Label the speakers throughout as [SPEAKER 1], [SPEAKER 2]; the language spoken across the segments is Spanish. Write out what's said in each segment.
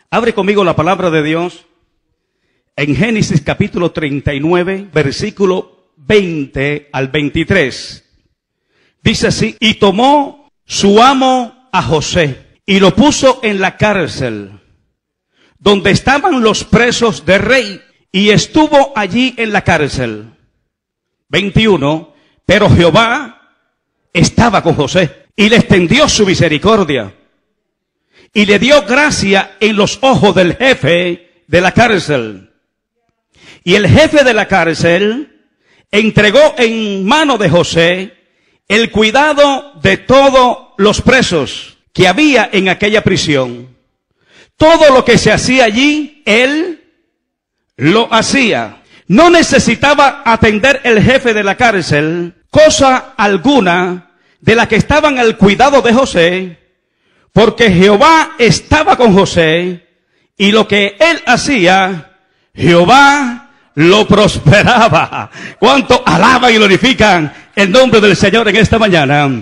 [SPEAKER 1] Abre conmigo la palabra de Dios en Génesis capítulo 39, versículo 20 al 23. Dice así: y tomó su amo a José y lo puso en la cárcel, donde estaban los presos del rey, y estuvo allí en la cárcel. 21. Pero Jehová estaba con José y le extendió su misericordia y le dio gracia en los ojos del jefe de la cárcel. Y el jefe de la cárcel entregó en mano de José el cuidado de todos los presos que había en aquella prisión. Todo lo que se hacía allí, él lo hacía. No necesitaba atender el jefe de la cárcel cosa alguna de la que estaban al cuidado de José, porque Jehová estaba con José, y lo que él hacía, Jehová lo prosperaba. ¿Cuánto alaban y glorifican el nombre del Señor en esta mañana?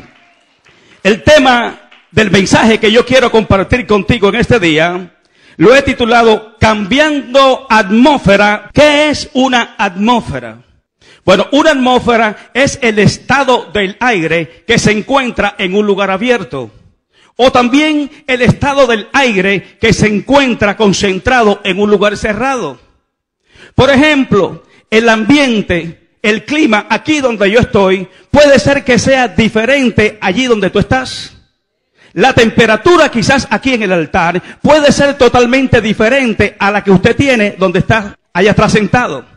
[SPEAKER 1] El tema del mensaje que yo quiero compartir contigo en este día lo he titulado Cambiando Atmósfera. ¿Qué es una atmósfera? Bueno, una atmósfera es el estado del aire que se encuentra en un lugar abierto, o también el estado del aire que se encuentra concentrado en un lugar cerrado. Por ejemplo, el ambiente, el clima aquí donde yo estoy, puede ser que sea diferente allí donde tú estás. La temperatura quizás aquí en el altar puede ser totalmente diferente a la que usted tiene donde está allá atrás sentado.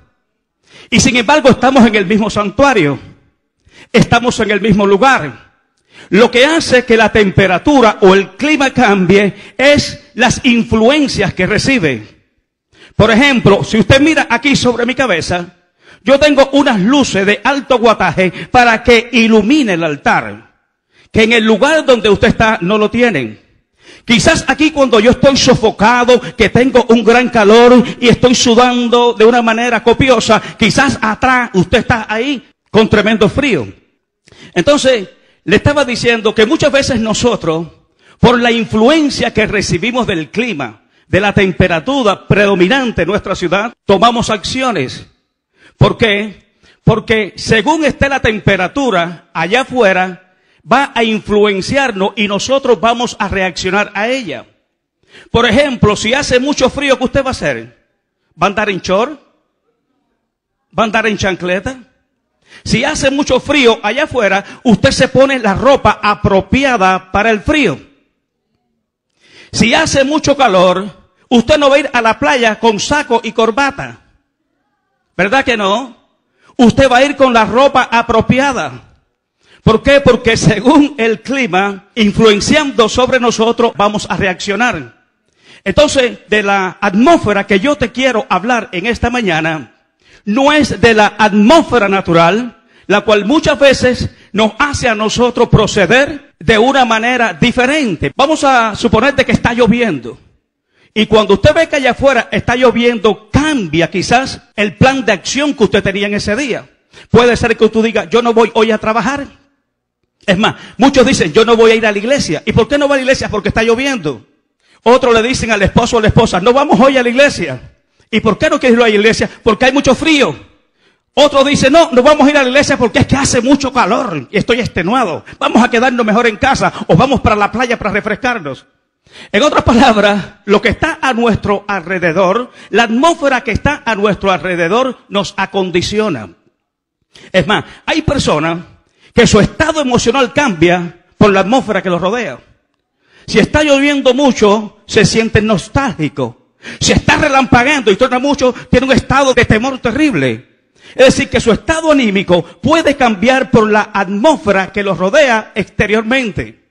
[SPEAKER 1] Y sin embargo estamos en el mismo santuario, estamos en el mismo lugar. Lo que hace que la temperatura o el clima cambie es las influencias que recibe. Por ejemplo, si usted mira aquí sobre mi cabeza, yo tengo unas luces de alto wattaje para que ilumine el altar, que en el lugar donde usted está no lo tienen. Quizás aquí cuando yo estoy sofocado, que tengo un gran calor y estoy sudando de una manera copiosa, quizás atrás usted está ahí con tremendo frío. Entonces, le estaba diciendo que muchas veces nosotros, por la influencia que recibimos del clima, de la temperatura predominante en nuestra ciudad, tomamos acciones. ¿Por qué? Porque según esté la temperatura allá afuera, va a influenciarnos y nosotros vamos a reaccionar a ella. Por ejemplo, si hace mucho frío, ¿qué usted va a hacer? ¿Va a andar en short? ¿Va a andar en chancleta? Si hace mucho frío allá afuera, usted se pone la ropa apropiada para el frío. Si hace mucho calor, usted no va a ir a la playa con saco y corbata. ¿Verdad que no? Usted va a ir con la ropa apropiada. ¿Por qué? Porque según el clima, influenciando sobre nosotros, vamos a reaccionar. Entonces, de la atmósfera que yo te quiero hablar en esta mañana, no es de la atmósfera natural, la cual muchas veces nos hace a nosotros proceder de una manera diferente. Vamos a suponer de que está lloviendo. Y cuando usted ve que allá afuera está lloviendo, cambia quizás el plan de acción que usted tenía en ese día. Puede ser que usted diga, yo no voy hoy a trabajar. Es más, muchos dicen, yo no voy a ir a la iglesia. ¿Y por qué no va a la iglesia? Porque está lloviendo. Otros le dicen al esposo o a la esposa, no vamos hoy a la iglesia. ¿Y por qué no quieres ir a la iglesia? Porque hay mucho frío. Otros dicen, no vamos a ir a la iglesia porque es que hace mucho calor y estoy extenuado. Vamos a quedarnos mejor en casa o vamos para la playa para refrescarnos. En otras palabras, lo que está a nuestro alrededor, la atmósfera que está a nuestro alrededor nos acondiciona. Es más, hay personas que su estado emocional cambia por la atmósfera que los rodea. Si está lloviendo mucho, se siente nostálgico. Si está relampagueando y truena mucho, tiene un estado de temor terrible. Es decir, que su estado anímico puede cambiar por la atmósfera que los rodea exteriormente.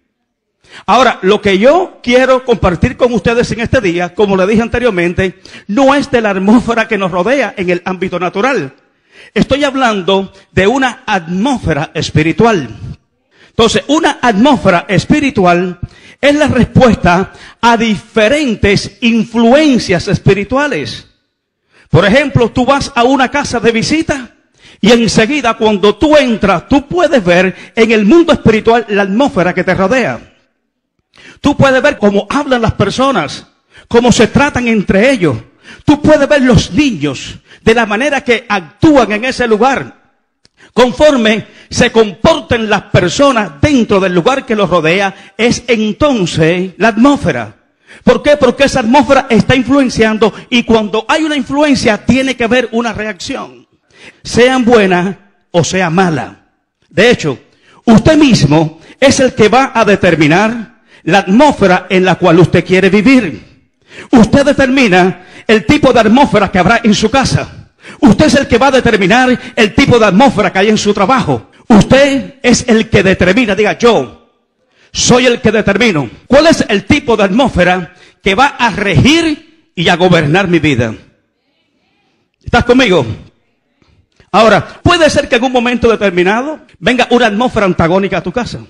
[SPEAKER 1] Ahora, lo que yo quiero compartir con ustedes en este día, como le dije anteriormente, no es de la atmósfera que nos rodea en el ámbito natural. Estoy hablando de una atmósfera espiritual. Entonces, una atmósfera espiritual es la respuesta a diferentes influencias espirituales. Por ejemplo, tú vas a una casa de visita y enseguida cuando tú entras, tú puedes ver en el mundo espiritual la atmósfera que te rodea. Tú puedes ver cómo hablan las personas, cómo se tratan entre ellos. Tú puedes ver los niños de la manera que actúan en ese lugar, conforme se comportan las personas dentro del lugar que los rodea. Es entonces la atmósfera. ¿Por qué? Porque esa atmósfera está influenciando, y cuando hay una influencia tiene que haber una reacción, sean buenas o sea mala. De hecho, usted mismo es el que va a determinar la atmósfera en la cual usted quiere vivir. Usted determina el tipo de atmósfera que habrá en su casa. Usted es el que va a determinar el tipo de atmósfera que hay en su trabajo. Usted es el que determina, diga, yo soy el que determino cuál es el tipo de atmósfera que va a regir y a gobernar mi vida. ¿Estás conmigo? Ahora, puede ser que en un momento determinado venga una atmósfera antagónica a tu casa,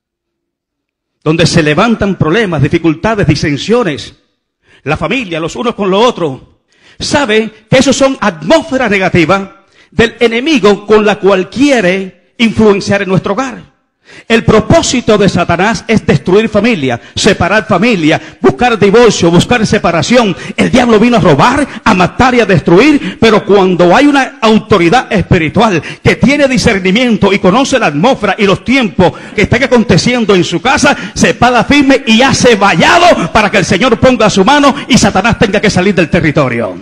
[SPEAKER 1] donde se levantan problemas, dificultades, disensiones, la familia, los unos con los otros. Sabe que esos son atmósferas negativas del enemigo con la cual quiere influenciar en nuestro hogar. El propósito de Satanás es destruir familia, separar familia, buscar divorcio, buscar separación. El diablo vino a robar, a matar y a destruir, pero cuando hay una autoridad espiritual que tiene discernimiento y conoce la atmósfera y los tiempos que están aconteciendo en su casa, se para firme y hace vallado para que el Señor ponga su mano y Satanás tenga que salir del territorio.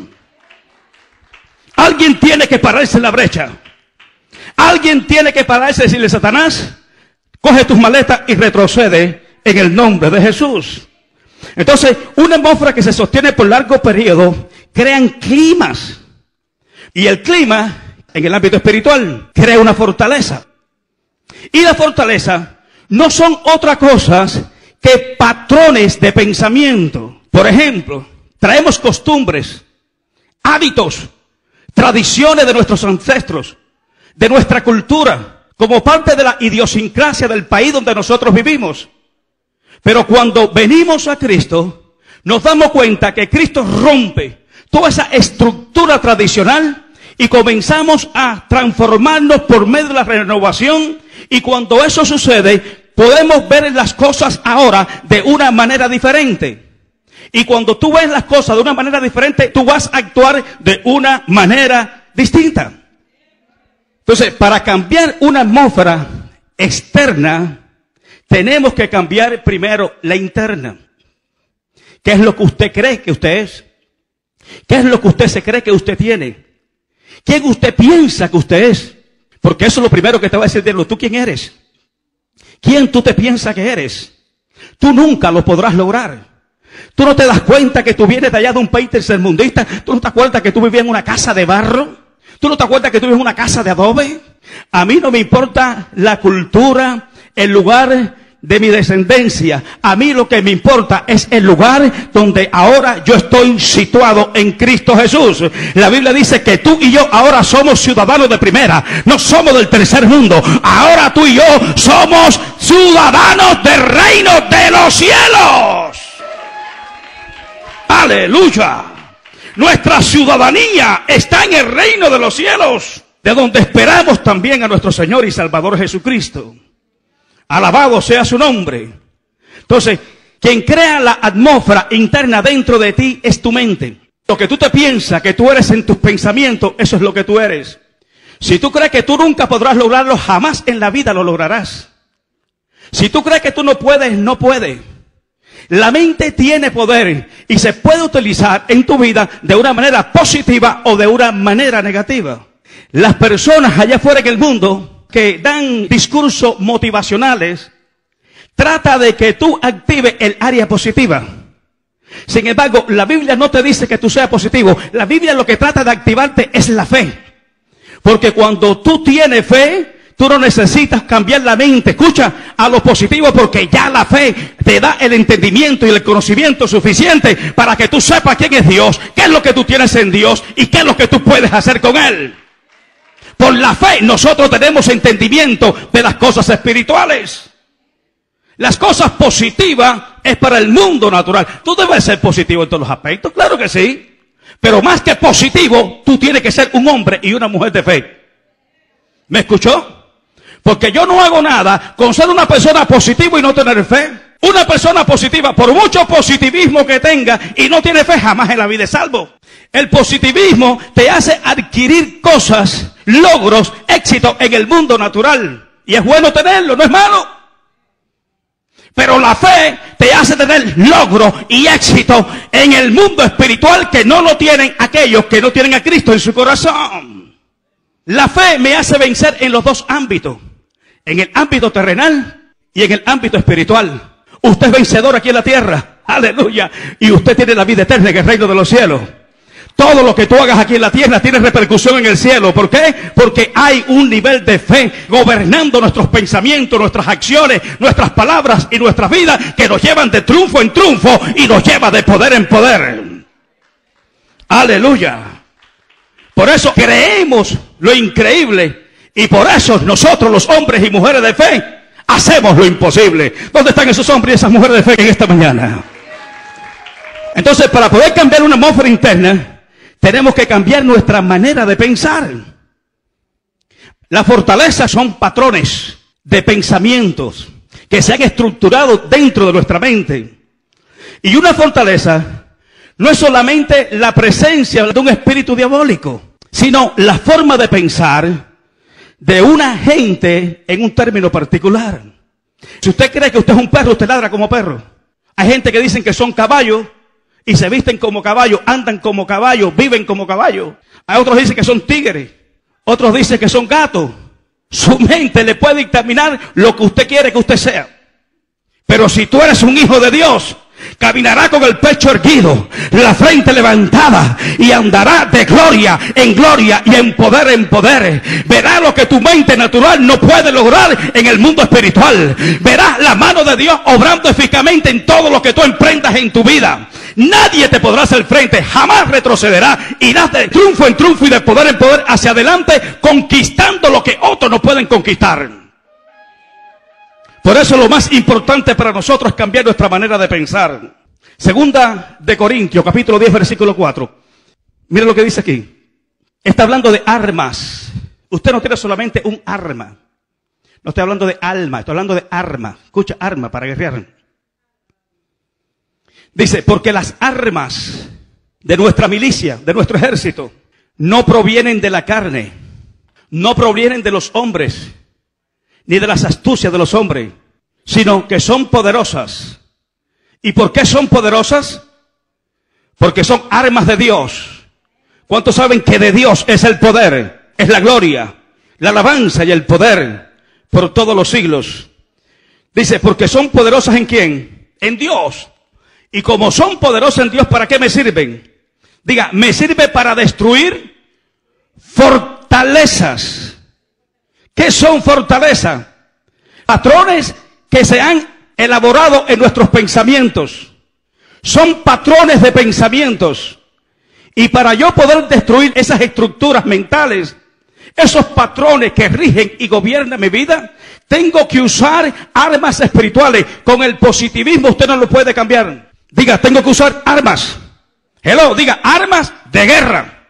[SPEAKER 1] Alguien tiene que pararse en la brecha. Alguien tiene que pararse y decirle, Satanás, coge tus maletas y retrocede en el nombre de Jesús. Entonces, una atmósfera que se sostiene por largo periodo crean climas. Y el clima, en el ámbito espiritual, crea una fortaleza. Y la fortaleza no son otra cosa que patrones de pensamiento. Por ejemplo, traemos costumbres, hábitos, tradiciones de nuestros ancestros, de nuestra cultura, como parte de la idiosincrasia del país donde nosotros vivimos. Pero cuando venimos a Cristo, nos damos cuenta que Cristo rompe toda esa estructura tradicional y comenzamos a transformarnos por medio de la renovación. Y cuando eso sucede, podemos ver las cosas ahora de una manera diferente. Y cuando tú ves las cosas de una manera diferente, tú vas a actuar de una manera distinta. Entonces, para cambiar una atmósfera externa, tenemos que cambiar primero la interna. ¿Qué es lo que usted cree que usted es? ¿Qué es lo que usted se cree que usted tiene? ¿Quién usted piensa que usted es? Porque eso es lo primero que te va a decir, ¿tú quién eres? ¿Quién tú te piensas que eres? Tú nunca lo podrás lograr. Tú no te das cuenta que tú vienes de allá de un país tercermundista. Tú no te das cuenta que tú vivías en una casa de barro. ¿Tú no te acuerdas que tú vives en una casa de adobe? A mí no me importa la cultura, el lugar de mi descendencia. A mí lo que me importa es el lugar donde ahora yo estoy situado en Cristo Jesús. La Biblia dice que tú y yo ahora somos ciudadanos de primera. No somos del tercer mundo. Ahora tú y yo somos ciudadanos del reino de los cielos. ¡Aleluya! Nuestra ciudadanía está en el reino de los cielos, de donde esperamos también a nuestro Señor y Salvador Jesucristo. Alabado sea su nombre. Entonces, quien crea la atmósfera interna dentro de ti es tu mente. Lo que tú te piensas que tú eres en tus pensamientos, eso es lo que tú eres. Si tú crees que tú nunca podrás lograrlo, jamás en la vida lo lograrás. Si tú crees que tú no puedes, no puedes. La mente tiene poder y se puede utilizar en tu vida de una manera positiva o de una manera negativa. Las personas allá afuera en el mundo que dan discursos motivacionales, trata de que tú actives el área positiva. Sin embargo, la Biblia no te dice que tú seas positivo. La Biblia lo que trata de activarte es la fe. Porque cuando tú tienes fe, tú no necesitas cambiar la mente, escucha, a lo positivo, porque ya la fe te da el entendimiento y el conocimiento suficiente para que tú sepas quién es Dios, qué es lo que tú tienes en Dios y qué es lo que tú puedes hacer con Él. Por la fe nosotros tenemos entendimiento de las cosas espirituales. Las cosas positivas es para el mundo natural. Tú debes ser positivo en todos los aspectos, claro que sí. Pero más que positivo, tú tienes que ser un hombre y una mujer de fe. ¿Me escuchó? Porque yo no hago nada con ser una persona positiva y no tener fe. Una persona positiva, por mucho positivismo que tenga y no tiene fe, jamás en la vida es salvo. El positivismo te hace adquirir cosas, logros, éxito en el mundo natural. Y es bueno tenerlo, no es malo. Pero la fe te hace tener logro y éxito en el mundo espiritual que no lo tienen aquellos que no tienen a Cristo en su corazón. La fe me hace vencer en los dos ámbitos. En el ámbito terrenal y en el ámbito espiritual. Usted es vencedor aquí en la tierra. Aleluya. Y usted tiene la vida eterna en el reino de los cielos. Todo lo que tú hagas aquí en la tierra tiene repercusión en el cielo. ¿Por qué? Porque hay un nivel de fe gobernando nuestros pensamientos, nuestras acciones, nuestras palabras y nuestras vidas que nos llevan de triunfo en triunfo y nos lleva de poder en poder. Aleluya. Por eso creemos lo increíble y por eso nosotros los hombres y mujeres de fe hacemos lo imposible. ¿Dónde están esos hombres y esas mujeres de fe en esta mañana? Entonces, para poder cambiar una atmósfera interna, tenemos que cambiar nuestra manera de pensar. Las fortalezas son patrones de pensamientos que se han estructurado dentro de nuestra mente. Y una fortaleza no es solamente la presencia de un espíritu diabólico, sino la forma de pensar de una gente en un término particular. Si usted cree que usted es un perro, usted ladra como perro. Hay gente que dicen que son caballos y se visten como caballos, andan como caballos, viven como caballos. Hay otros que dicen que son tigres, otros dicen que son gatos. Su mente le puede dictaminar lo que usted quiere que usted sea. Pero si tú eres un hijo de Dios, caminará con el pecho erguido, la frente levantada y andará de gloria en gloria y en poder en poder. Verá lo que tu mente natural no puede lograr en el mundo espiritual. Verás la mano de Dios obrando eficazmente en todo lo que tú emprendas en tu vida. Nadie te podrá hacer frente, jamás retrocederá. Irás de triunfo en triunfo y de poder en poder hacia adelante, conquistando lo que otros no pueden conquistar. Por eso lo más importante para nosotros es cambiar nuestra manera de pensar. Segunda de Corintios, capítulo 10, versículo 4. Mira lo que dice aquí. Está hablando de armas. Usted no tiene solamente un arma. No estoy hablando de alma, estoy hablando de arma. Escucha, arma para guerrear. Dice, porque las armas de nuestra milicia, de nuestro ejército, no provienen de la carne, no provienen de los hombres, ni de las astucias de los hombres, sino que son poderosas. ¿Y por qué son poderosas? Porque son armas de Dios. ¿Cuántos saben que de Dios es el poder, es la gloria, la alabanza y el poder por todos los siglos? Dice, porque son poderosas ¿en quién? En Dios. Y como son poderosas en Dios, ¿para qué me sirven? Diga, me sirve para destruir fortalezas. ¿Qué son fortalezas? Patrones que se han elaborado en nuestros pensamientos. Son patrones de pensamientos. Y para yo poder destruir esas estructuras mentales, esos patrones que rigen y gobiernan mi vida, tengo que usar armas espirituales. Con el positivismo usted no lo puede cambiar. Diga, tengo que usar armas. Hello, diga, armas de guerra.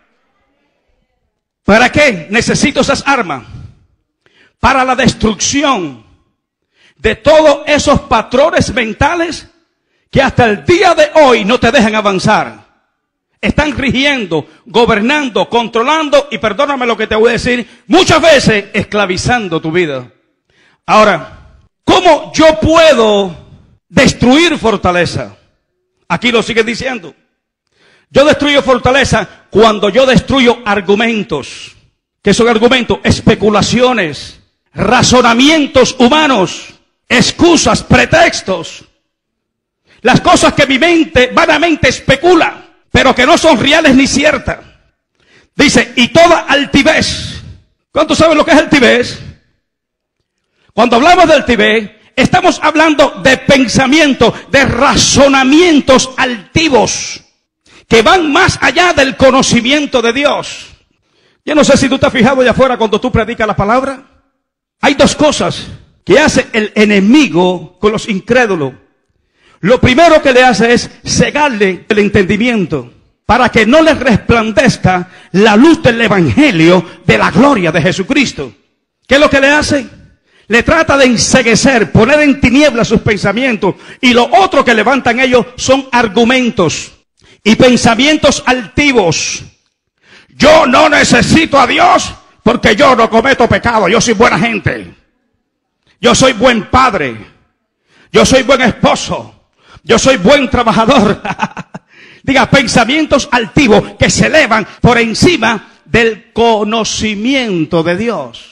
[SPEAKER 1] ¿Para qué necesito esas armas? Para la destrucción de todos esos patrones mentales que hasta el día de hoy no te dejan avanzar. Están rigiendo, gobernando, controlando y perdóname lo que te voy a decir, muchas veces esclavizando tu vida. Ahora, ¿cómo yo puedo destruir fortaleza? Aquí lo sigue diciendo. Yo destruyo fortaleza cuando yo destruyo argumentos. ¿Qué son argumentos? Especulaciones, razonamientos humanos, excusas, pretextos. Las cosas que mi mente vanamente especula, pero que no son reales ni ciertas. Dice, y toda altivez. ¿Cuántos saben lo que es altivez? Cuando hablamos de altivez, estamos hablando de pensamientos, de razonamientos altivos, que van más allá del conocimiento de Dios. Yo no sé si tú te has fijado allá afuera cuando tú predicas la palabra. Hay dos cosas que hace el enemigo con los incrédulos. Lo primero que le hace es cegarle el entendimiento para que no les resplandezca la luz del evangelio de la gloria de Jesucristo. ¿Qué es lo que le hace? Le trata de enceguecer, poner en tinieblas sus pensamientos. Y lo otro que levantan ellos son argumentos y pensamientos altivos. Yo no necesito a Dios porque yo no cometo pecado. Yo soy buena gente. Yo soy buen padre. Yo soy buen esposo. Yo soy buen trabajador. Diga, pensamientos altivos que se elevan por encima del conocimiento de Dios.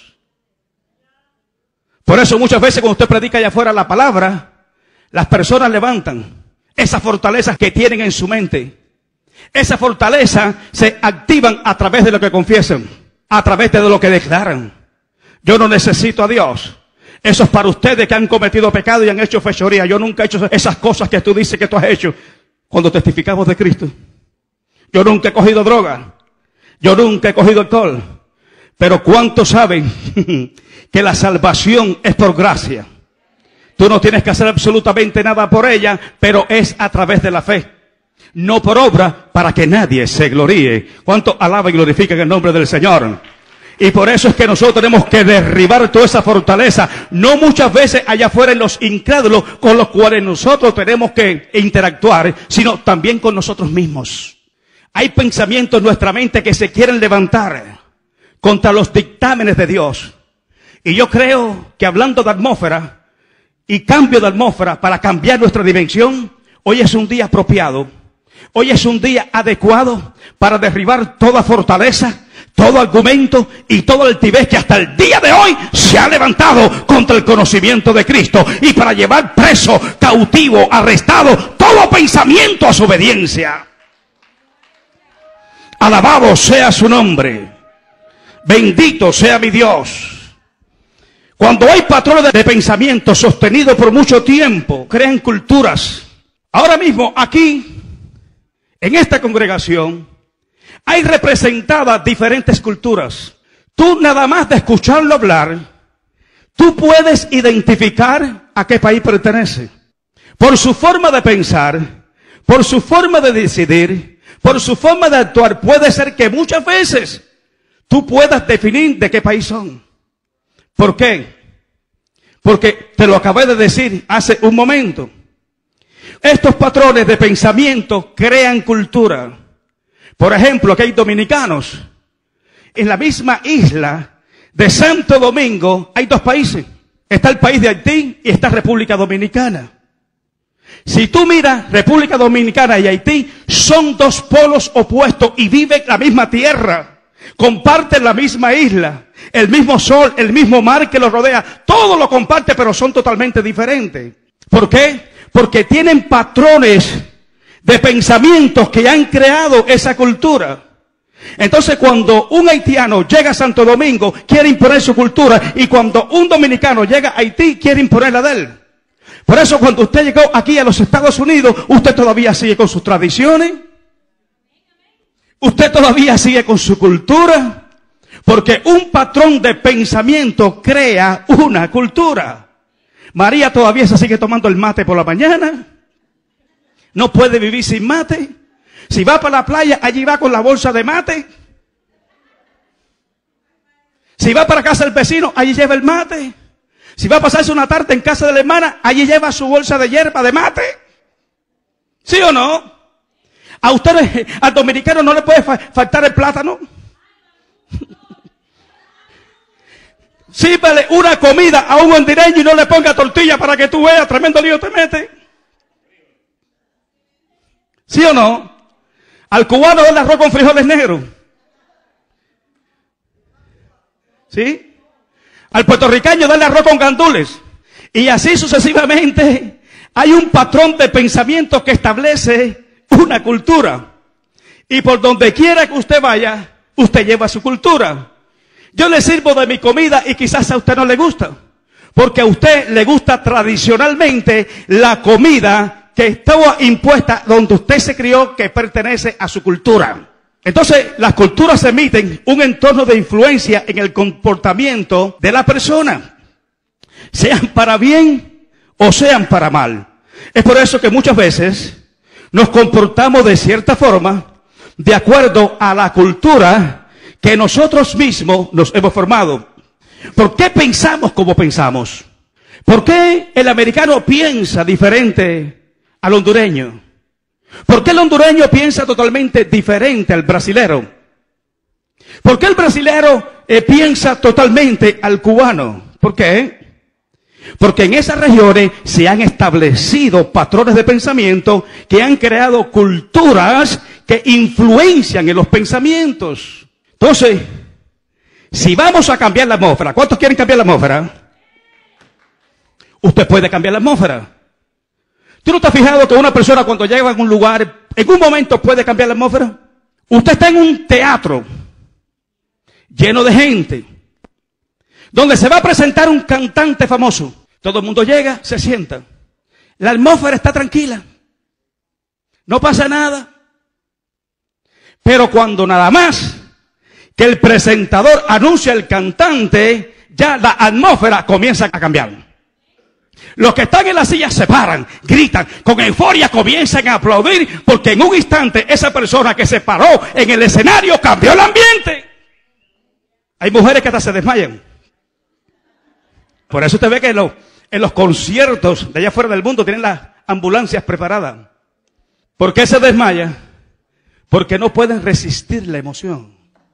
[SPEAKER 1] Por eso muchas veces cuando usted predica allá afuera la palabra, las personas levantan esa fortaleza que tienen en su mente. Esa fortaleza se activan a través de lo que confiesan, a través de lo que declaran. Yo no necesito a Dios. Eso es para ustedes que han cometido pecado y han hecho fechoría. Yo nunca he hecho esas cosas que tú dices que tú has hecho cuando testificamos de Cristo. Yo nunca he cogido droga. Yo nunca he cogido alcohol. Pero ¿cuántos saben que la salvación es por gracia? Tú no tienes que hacer absolutamente nada por ella, pero es a través de la fe. No por obra, para que nadie se gloríe. ¿Cuánto alaba y glorifica en el nombre del Señor? Y por eso es que nosotros tenemos que derribar toda esa fortaleza. No muchas veces allá afuera en los incrédulos con los cuales nosotros tenemos que interactuar, sino también con nosotros mismos. Hay pensamientos en nuestra mente que se quieren levantar contra los dictámenes de Dios. Y yo creo que hablando de atmósfera y cambio de atmósfera para cambiar nuestra dimensión, hoy es un día apropiado. Hoy es un día adecuado para derribar toda fortaleza, todo argumento y toda altivez que hasta el día de hoy se ha levantado contra el conocimiento de Cristo, y para llevar preso, cautivo, arrestado todo pensamiento a su obediencia. Alabado sea su nombre. Bendito sea mi Dios. Cuando hay patrones de pensamiento sostenidos por mucho tiempo, crean culturas. Ahora mismo aquí, en esta congregación, hay representadas diferentes culturas. Tú nada más de escucharlo hablar, tú puedes identificar a qué país pertenece. Por su forma de pensar, por su forma de decidir, por su forma de actuar, puede ser que muchas veces tú puedas definir de qué país son. ¿Por qué? Porque te lo acabé de decir hace un momento. Estos patrones de pensamiento crean cultura. Por ejemplo, aquí hay dominicanos. En la misma isla de Santo Domingo hay dos países. Está el país de Haití y está República Dominicana. Si tú miras, República Dominicana y Haití son dos polos opuestos y viven la misma tierra. Comparten la misma isla, el mismo sol, el mismo mar que los rodea. Todo lo comparte, pero son totalmente diferentes. ¿Por qué? Porque tienen patrones de pensamientos que han creado esa cultura. Entonces cuando un haitiano llega a Santo Domingo, quiere imponer su cultura, y cuando un dominicano llega a Haití, quiere imponer la de él. Por eso cuando usted llegó aquí a los Estados Unidos, usted todavía sigue con sus tradiciones, usted todavía sigue con su cultura, porque un patrón de pensamiento crea una cultura. María todavía se sigue tomando el mate por la mañana. No puede vivir sin mate. Si va para la playa, allí va con la bolsa de mate. Si va para casa del vecino, allí lleva el mate. Si va a pasarse una tarde en casa de la hermana, allí lleva su bolsa de hierba de mate. ¿Sí o no? A ustedes, al dominicano, no le puede faltar el plátano. Sírvele una comida a un hondureño y no le ponga tortilla para que tú veas, tremendo lío te mete. ¿Sí o no? Al cubano dale arroz con frijoles negros. ¿Sí? Al puertorriqueño dale arroz con gandules. Y así sucesivamente hay un patrón de pensamiento que establece una cultura. Y por donde quiera que usted vaya, usted lleva su cultura. Yo le sirvo de mi comida y quizás a usted no le gusta, porque a usted le gusta tradicionalmente la comida que estaba impuesta donde usted se crió, que pertenece a su cultura. Entonces, las culturas emiten un entorno de influencia en el comportamiento de la persona, sean para bien o sean para mal. Es por eso que muchas veces nos comportamos de cierta forma de acuerdo a la cultura que nosotros mismos nos hemos formado. ¿Por qué pensamos como pensamos? ¿Por qué el americano piensa diferente al hondureño? ¿Por qué el hondureño piensa totalmente diferente al brasilero? ¿Por qué el brasilero piensa totalmente al cubano? ¿Por qué? Porque en esas regiones se han establecido patrones de pensamiento que han creado culturas que influencian en los pensamientos. Entonces, si vamos a cambiar la atmósfera, ¿cuántos quieren cambiar la atmósfera? Usted puede cambiar la atmósfera. ¿Tú no te has fijado que una persona cuando llega a un lugar, en un momento puede cambiar la atmósfera? Usted está en un teatro lleno de gente, donde se va a presentar un cantante famoso. Todo el mundo llega, se sienta. La atmósfera está tranquila. No pasa nada. Pero cuando nada más que el presentador anuncia al cantante, ya la atmósfera comienza a cambiar. Los que están en las sillas se paran, gritan, con euforia comienzan a aplaudir, porque en un instante esa persona que se paró en el escenario cambió el ambiente. Hay mujeres que hasta se desmayan. Por eso usted ve que en los conciertos de allá fuera del mundo tienen las ambulancias preparadas. ¿Por qué se desmaya? Porque no pueden resistir la emoción.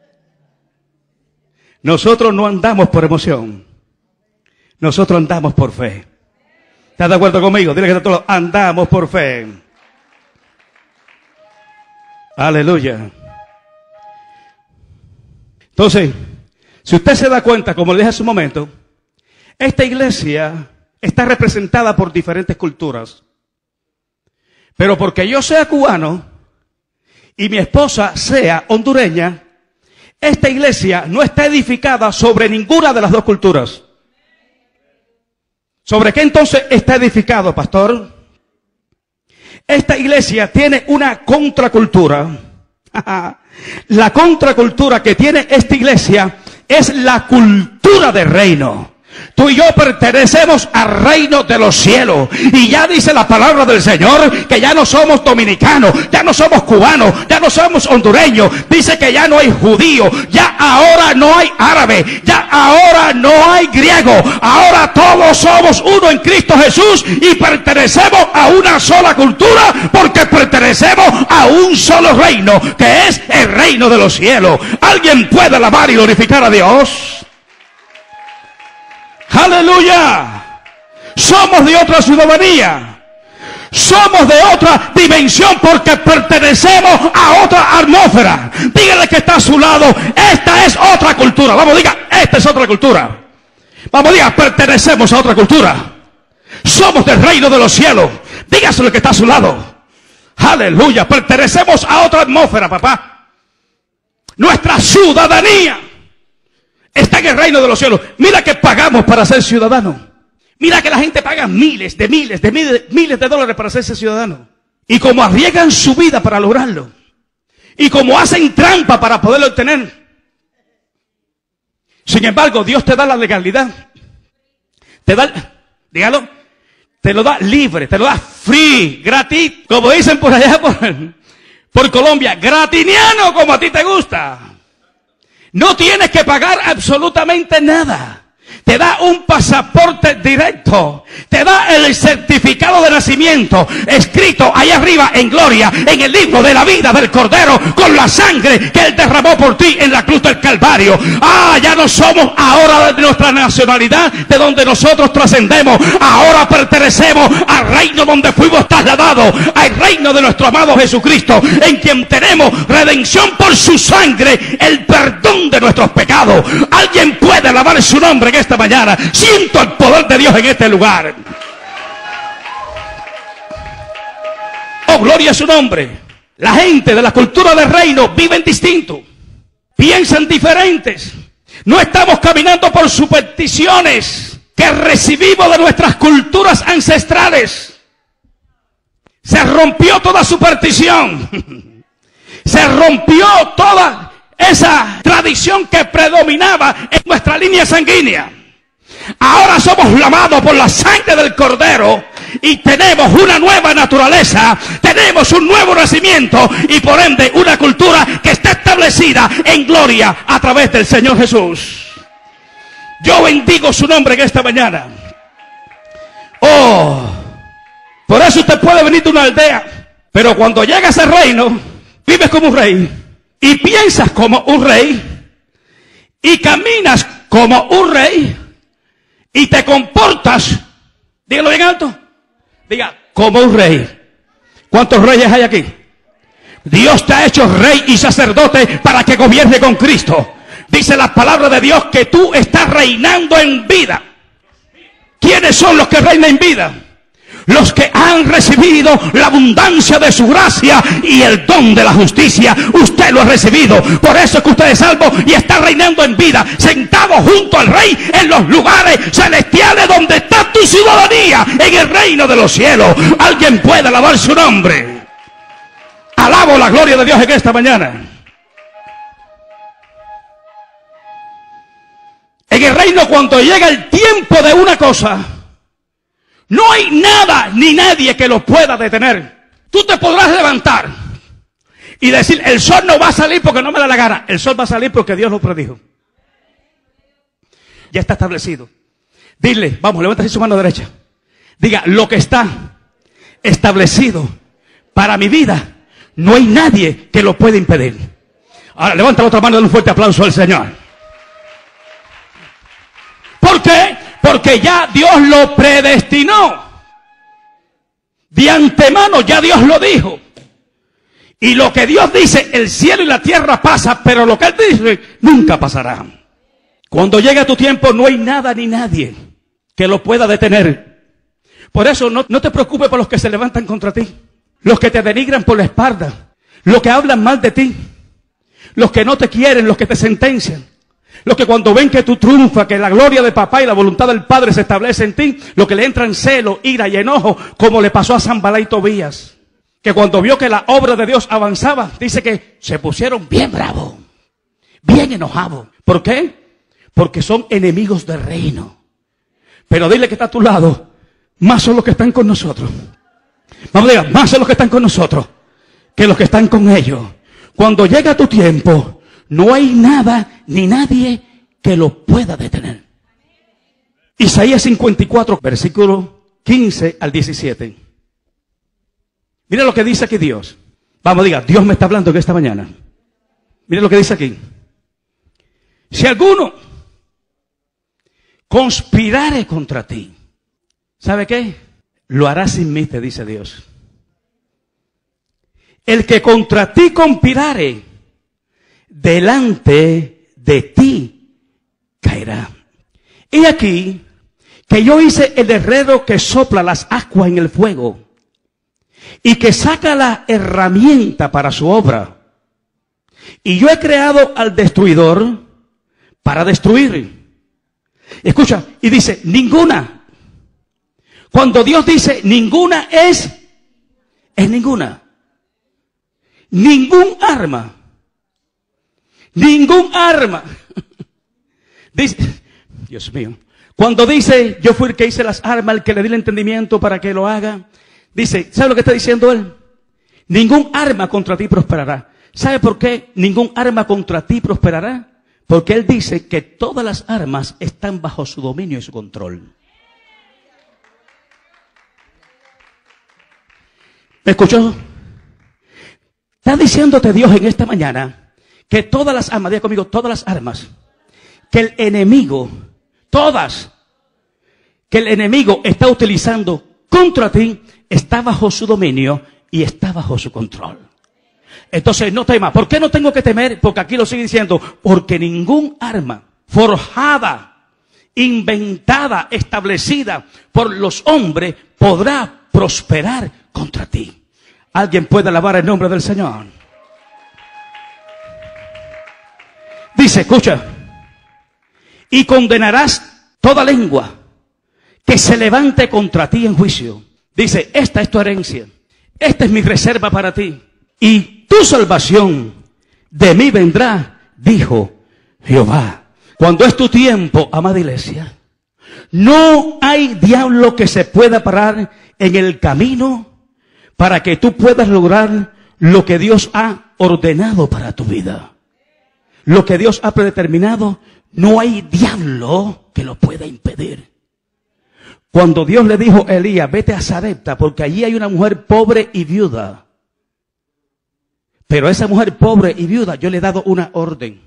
[SPEAKER 1] Nosotros no andamos por emoción. Nosotros andamos por fe. ¿Estás de acuerdo conmigo? Dile que está todo. Andamos por fe. Aleluya. Entonces, si usted se da cuenta, como le dije hace un momento, esta iglesia está representada por diferentes culturas. Pero porque yo sea cubano y mi esposa sea hondureña, esta iglesia no está edificada sobre ninguna de las dos culturas. ¿Sobre qué entonces está edificado, pastor? Esta iglesia tiene una contracultura. La contracultura que tiene esta iglesia es la cultura del reino. Tú y yo pertenecemos al reino de los cielos. Y ya dice la palabra del Señor que ya no somos dominicanos, ya no somos cubanos, ya no somos hondureños. Dice que ya no hay judío, ya ahora no hay árabe, ya ahora no hay griego. Ahora todos somos uno en Cristo Jesús y pertenecemos a una sola cultura, porque pertenecemos a un solo reino, que es el reino de los cielos. ¿Alguien puede alabar y glorificar a Dios? ¡Aleluya! Somos de otra ciudadanía. Somos de otra dimensión porque pertenecemos a otra atmósfera. Dígale que está a su lado, esta es otra cultura. Vamos, diga, esta es otra cultura. Vamos, diga, pertenecemos a otra cultura. Somos del reino de los cielos. Dígaselo que está a su lado. Aleluya, pertenecemos a otra atmósfera, papá. Nuestra ciudadanía está en el reino de los cielos. Mira que pagamos para ser ciudadanos. Mira que la gente paga miles de dólares para hacerse ciudadano. Y como arriesgan su vida para lograrlo. Y como hacen trampa para poderlo obtener. Sin embargo, Dios te da la legalidad. Te da, dígalo, te lo da libre, te lo da free, gratis. Como dicen por allá por Colombia, gratiniano, como a ti te gusta. No tienes que pagar absolutamente nada. Te da un pasaporte directo. Te da el certificado de nacimiento escrito ahí arriba en gloria en el libro de la vida del Cordero, con la sangre que Él derramó por ti en la cruz del Calvario. Ya no somos ahora de nuestra nacionalidad, de donde nosotros trascendemos. Ahora pertenecemos al reino donde fuimos trasladados, al reino de nuestro amado Jesucristo, en quien tenemos redención por su sangre, el perdón de nuestros pecados. Alguien puede alabar su nombre en esta mañana. Siento el poder de Dios en este lugar. Oh, gloria a su nombre. La gente de la cultura del reino viven distinto, piensan diferentes. No estamos caminando por supersticiones que recibimos de nuestras culturas ancestrales. Se rompió toda superstición. Se rompió toda esa tradición que predominaba en nuestra línea sanguínea. Ahora somos lavados por la sangre del Cordero y tenemos una nueva naturaleza, tenemos un nuevo nacimiento y por ende una cultura que está establecida en gloria a través del Señor Jesús. Yo bendigo su nombre en esta mañana. Oh, por eso usted puede venir de una aldea, pero cuando llega a ese reino, vives como un rey, y piensas como un rey, y caminas como un rey, y te comportas, dígalo bien alto, diga, como un rey. ¿Cuántos reyes hay aquí? Dios te ha hecho rey y sacerdote para que gobierne con Cristo. Dice la palabra de Dios que tú estás reinando en vida. ¿Quiénes son los que reinan en vida? Los que han recibido la abundancia de su gracia y el don de la justicia. Usted lo ha recibido. Por eso es que usted es salvo y está reinando en vida, sentado junto al Rey en los lugares celestiales donde está tu ciudadanía, en el reino de los cielos. Alguien puede alabar su nombre. Alabo la gloria de Dios en esta mañana. En el reino, cuando llega el tiempo de una cosa, no hay nada ni nadie que lo pueda detener. Tú te podrás levantar y decir, el sol no va a salir porque no me da la gana. El sol va a salir porque Dios lo predijo. Ya está establecido. Dile, vamos, levántase su mano derecha. Diga, lo que está establecido para mi vida, no hay nadie que lo pueda impedir. Ahora levanta la otra mano y dale un fuerte aplauso al Señor. ¿Por qué? Porque ya Dios lo predestinó. De antemano ya Dios lo dijo. Y lo que Dios dice, el cielo y la tierra pasa, pero lo que Él dice nunca pasará. Cuando llega tu tiempo no hay nada ni nadie que lo pueda detener. Por eso no te preocupes por los que se levantan contra ti, los que te denigran por la espalda, los que hablan mal de ti, los que no te quieren, los que te sentencian, los que cuando ven que tú triunfas, que la gloria de papá y la voluntad del Padre se establece en ti, los que le entran celo, ira y enojo, como le pasó a Sanballat y Tobías, que cuando vio que la obra de Dios avanzaba, dice que se pusieron bien bravos, bien enojados. ¿Por qué? Porque son enemigos del reino. Pero dile que está a tu lado, más son los que están con nosotros. Vamos a decir, más son los que están con nosotros que los que están con ellos. Cuando llega tu tiempo, no hay nada ni nadie que lo pueda detener. Isaías 54, versículo 15 al 17. Mira lo que dice aquí Dios. Vamos, diga, Dios me está hablando que esta mañana. Mira lo que dice aquí. Si alguno conspirare contra ti, ¿sabe qué? Lo hará sin mí, te dice Dios. El que contra ti conspirare, delante de ti caerá. He aquí que yo hice el herrero que sopla las ascuas en el fuego y que saca la herramienta para su obra. Y yo he creado al destruidor para destruir. Escucha, y dice, ninguna. Cuando Dios dice ninguna es ninguna. Ningún arma. Ningún arma. Dice, Dios mío. Cuando dice, yo fui el que hice las armas, el que le di el entendimiento para que lo haga. Dice, ¿sabe lo que está diciendo él? Ningún arma contra ti prosperará. ¿Sabe por qué ningún arma contra ti prosperará? Porque él dice que todas las armas están bajo su dominio y su control. ¿Me escuchó? Está diciéndote Dios en esta mañana que todas las armas, diga conmigo, todas las armas, que el enemigo, todas, que el enemigo está utilizando contra ti, está bajo su dominio y está bajo su control. Entonces no temas. ¿Por qué no tengo que temer? Porque aquí lo sigue diciendo, porque ningún arma forjada, inventada, establecida por los hombres podrá prosperar contra ti. ¿Alguien puede alabar el nombre del Señor? Dice, escucha, y condenarás toda lengua que se levante contra ti en juicio. Dice, esta es tu herencia, esta es mi reserva para ti, y tu salvación de mí vendrá, dijo Jehová. Cuando es tu tiempo, amada iglesia, no hay diablo que se pueda parar en el camino para que tú puedas lograr lo que Dios ha ordenado para tu vida. Lo que Dios ha predeterminado, no hay diablo que lo pueda impedir. Cuando Dios le dijo a Elías, vete a Sarepta, porque allí hay una mujer pobre y viuda. Pero a esa mujer pobre y viuda yo le he dado una orden.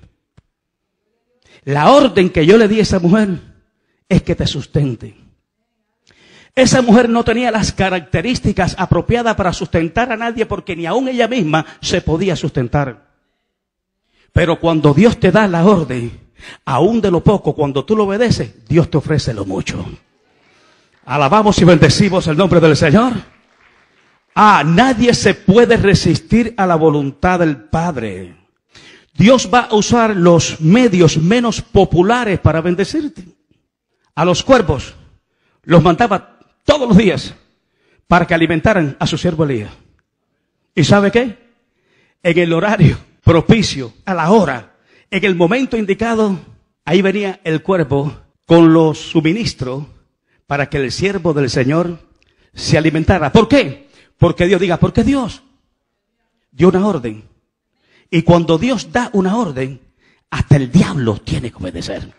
[SPEAKER 1] La orden que yo le di a esa mujer es que te sustente. Esa mujer no tenía las características apropiadas para sustentar a nadie, porque ni aún ella misma se podía sustentar. Pero cuando Dios te da la orden, aún de lo poco, cuando tú lo obedeces, Dios te ofrece lo mucho. Alabamos y bendecimos el nombre del Señor. Nadie se puede resistir a la voluntad del Padre. Dios va a usar los medios menos populares para bendecirte. A los cuervos los mandaba todos los días para que alimentaran a su siervo Elías. ¿Y sabe qué? En el horario propicio, a la hora, en el momento indicado, ahí venía el cuervo con los suministros para que el siervo del Señor se alimentara. ¿Por qué? Porque Dios dio una orden. Y cuando Dios da una orden, hasta el diablo tiene que obedecer.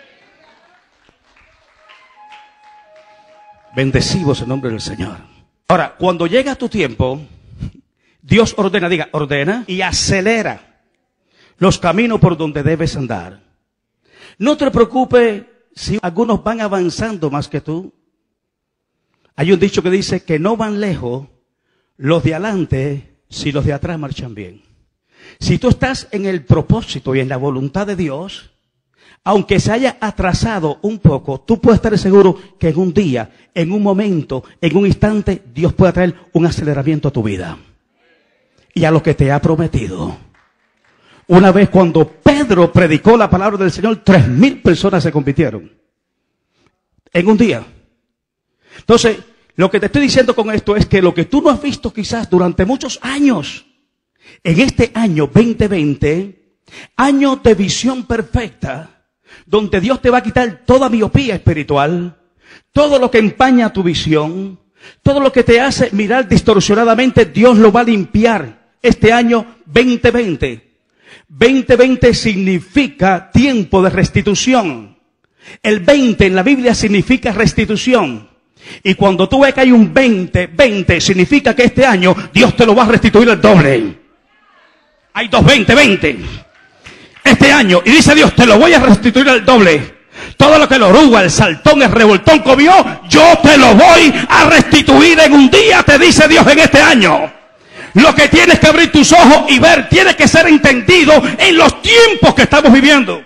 [SPEAKER 1] Bendecimos el nombre del Señor. Ahora, cuando llega tu tiempo, Dios ordena y acelera los caminos por donde debes andar. No te preocupes si algunos van avanzando más que tú. Hay un dicho que dice que no van lejos los de adelante si los de atrás marchan bien. Si tú estás en el propósito y en la voluntad de Dios, aunque se haya atrasado un poco, tú puedes estar seguro que en un día, en un momento, en un instante, Dios puede traer un aceleramiento a tu vida y a lo que te ha prometido. Una vez cuando Pedro predicó la palabra del Señor, 3,000 personas se convirtieron en un día. Entonces, lo que te estoy diciendo con esto es que lo que tú no has visto quizás durante muchos años, en este año 2020, año de visión perfecta, donde Dios te va a quitar toda miopía espiritual, todo lo que empaña tu visión, todo lo que te hace mirar distorsionadamente, Dios lo va a limpiar este año 2020. 2020 significa tiempo de restitución. El 20 en la Biblia significa restitución. Y cuando tú ves que hay un 20 significa que este año Dios te lo va a restituir el doble. Hay 20. Este año, y dice Dios, te lo voy a restituir el doble. Todo lo que el oruga, el saltón, el revoltón comió, yo te lo voy a restituir en un día, te dice Dios en este año. Lo que tienes que abrir tus ojos y ver, tiene que ser entendido en los tiempos que estamos viviendo.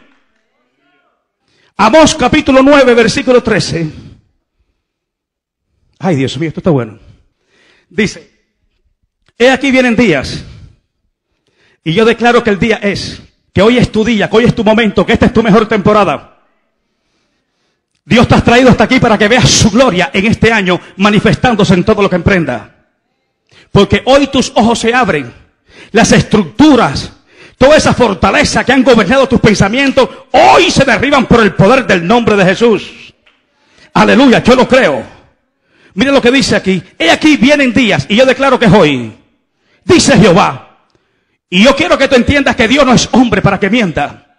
[SPEAKER 1] Amós capítulo 9, versículo 13. Ay, Dios mío, esto está bueno. Dice, he aquí vienen días, y yo declaro que el día es, que hoy es tu día, que hoy es tu momento, que esta es tu mejor temporada. Dios te ha traído hasta aquí para que veas su gloria en este año, manifestándose en todo lo que emprenda. Porque hoy tus ojos se abren, las estructuras, toda esa fortaleza que han gobernado tus pensamientos, hoy se derriban por el poder del nombre de Jesús. Aleluya, yo lo creo. Mira lo que dice aquí. He aquí vienen días, y yo declaro que es hoy. Dice Jehová. Y yo quiero que tú entiendas que Dios no es hombre para que mienta.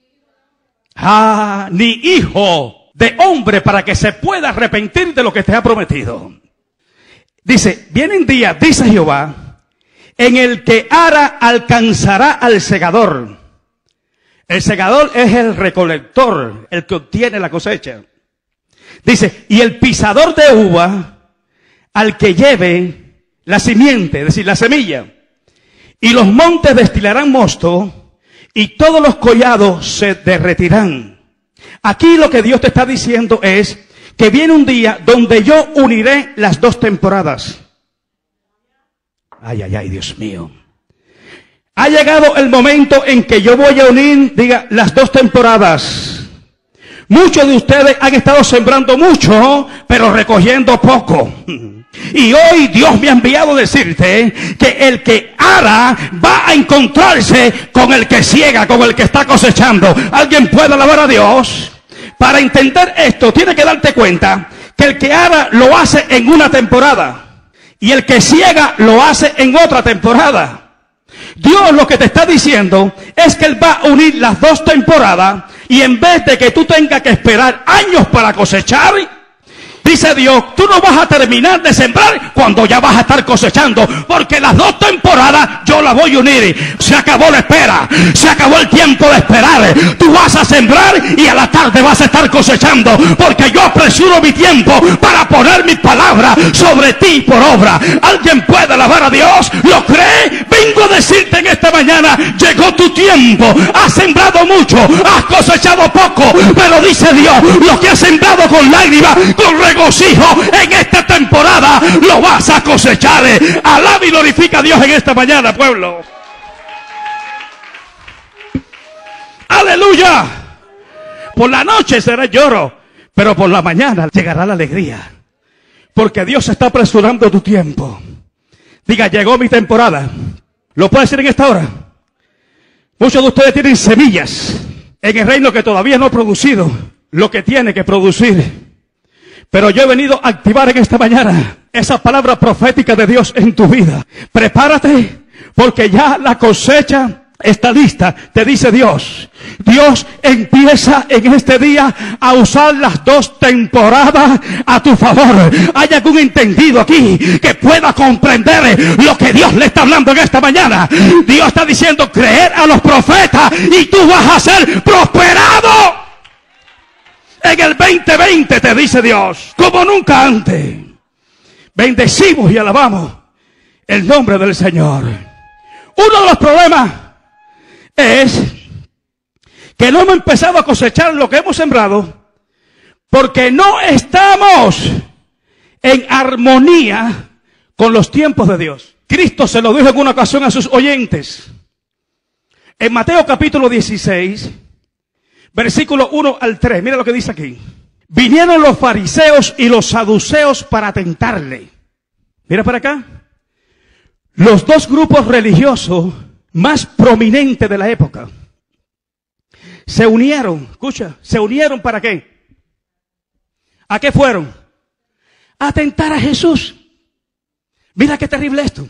[SPEAKER 1] Ni hijo de hombre para que se pueda arrepentir de lo que te ha prometido. Dice, vienen días, dice Jehová, en el que ara alcanzará al segador. El segador es el recolector, el que obtiene la cosecha. Dice, y el pisador de uva al que lleve la simiente, es decir, la semilla. Y los montes destilarán mosto, y todos los collados se derretirán. Aquí lo que Dios te está diciendo es que viene un día donde yo uniré las dos temporadas. Ay, Dios mío. Ha llegado el momento en que yo voy a unir, las dos temporadas. Muchos de ustedes han estado sembrando mucho, pero recogiendo poco. Y hoy Dios me ha enviado a decirte que el que ara va a encontrarse con el que ciega, con el que está cosechando. ¿Alguien puede alabar a Dios? Para entender esto, tienes que darte cuenta que el que ara lo hace en una temporada y el que ciega lo hace en otra temporada. Dios lo que te está diciendo es que Él va a unir las dos temporadas, y en vez de que tú tengas que esperar años para cosechar, dice Dios, tú no vas a terminar de sembrar cuando ya vas a estar cosechando, porque las dos temporadas yo las voy a unir. Se acabó la espera, se acabó el tiempo de esperar. Tú vas a sembrar y a la tarde vas a estar cosechando, porque yo apresuro mi tiempo para poner mis palabras sobre ti por obra. ¿Alguien puede alabar a Dios? ¿Lo cree? Vengo a decirte en esta mañana, llegó tu tiempo. Has sembrado mucho, has cosechado poco, pero dice Dios, lo que has sembrado con lágrimas, con regocijo en esta temporada, lo vas a cosechar. Alaba y glorifica a Dios en esta mañana, pueblo. Aleluya. Por la noche será lloro, pero por la mañana llegará la alegría, porque Dios está apresurando tu tiempo. Diga, llegó mi temporada. ¿Lo puede decir en esta hora? Muchos de ustedes tienen semillas en el reino que todavía no ha producido lo que tiene que producir. Pero yo he venido a activar en esta mañana esa palabra profética de Dios en tu vida. Prepárate, porque ya la cosecha está lista, te dice Dios. Dios empieza en este día a usar las dos temporadas a tu favor. ¿Hay algún entendido aquí que pueda comprender lo que Dios le está hablando en esta mañana? Dios está diciendo, creer a los profetas y tú vas a ser prosperado. En el 2020 te dice Dios, como nunca antes. Bendecimos y alabamos el nombre del Señor. Uno de los problemas es que no hemos empezado a cosechar lo que hemos sembrado, porque no estamos en armonía con los tiempos de Dios. Cristo se lo dijo en una ocasión a sus oyentes. En Mateo capítulo 16, versículo 1 al 3, mira lo que dice aquí. Vinieron los fariseos y los saduceos para tentarle. Mira para acá. Los dos grupos religiosos más prominentes de la época se unieron. Escucha, ¿se unieron para qué? ¿A qué fueron? A tentar a Jesús. Mira qué terrible esto.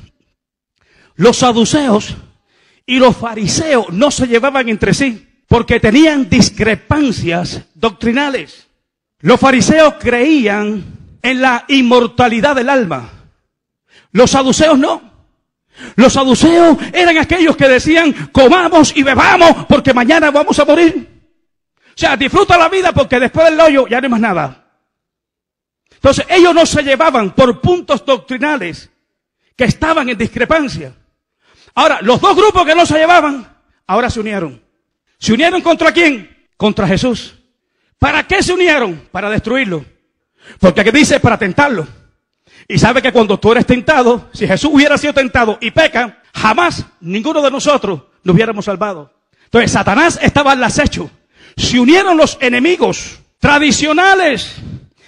[SPEAKER 1] Los saduceos y los fariseos no se llevaban entre sí, porque tenían discrepancias doctrinales. Los fariseos creían en la inmortalidad del alma. Los saduceos no. Los saduceos eran aquellos que decían, comamos y bebamos porque mañana vamos a morir. O sea, disfruta la vida porque después del hoyo ya no hay más nada. Entonces ellos no se llevaban por puntos doctrinales que estaban en discrepancia. Ahora, los dos grupos que no se llevaban, ahora se unieron. ¿Se unieron contra quién? Contra Jesús. ¿Para qué se unieron? Para destruirlo. Porque aquí dice para tentarlo. Y sabe que cuando tú eres tentado, si Jesús hubiera sido tentado y peca, jamás ninguno de nosotros nos hubiéramos salvado. Entonces Satanás estaba al acecho. Se unieron los enemigos tradicionales,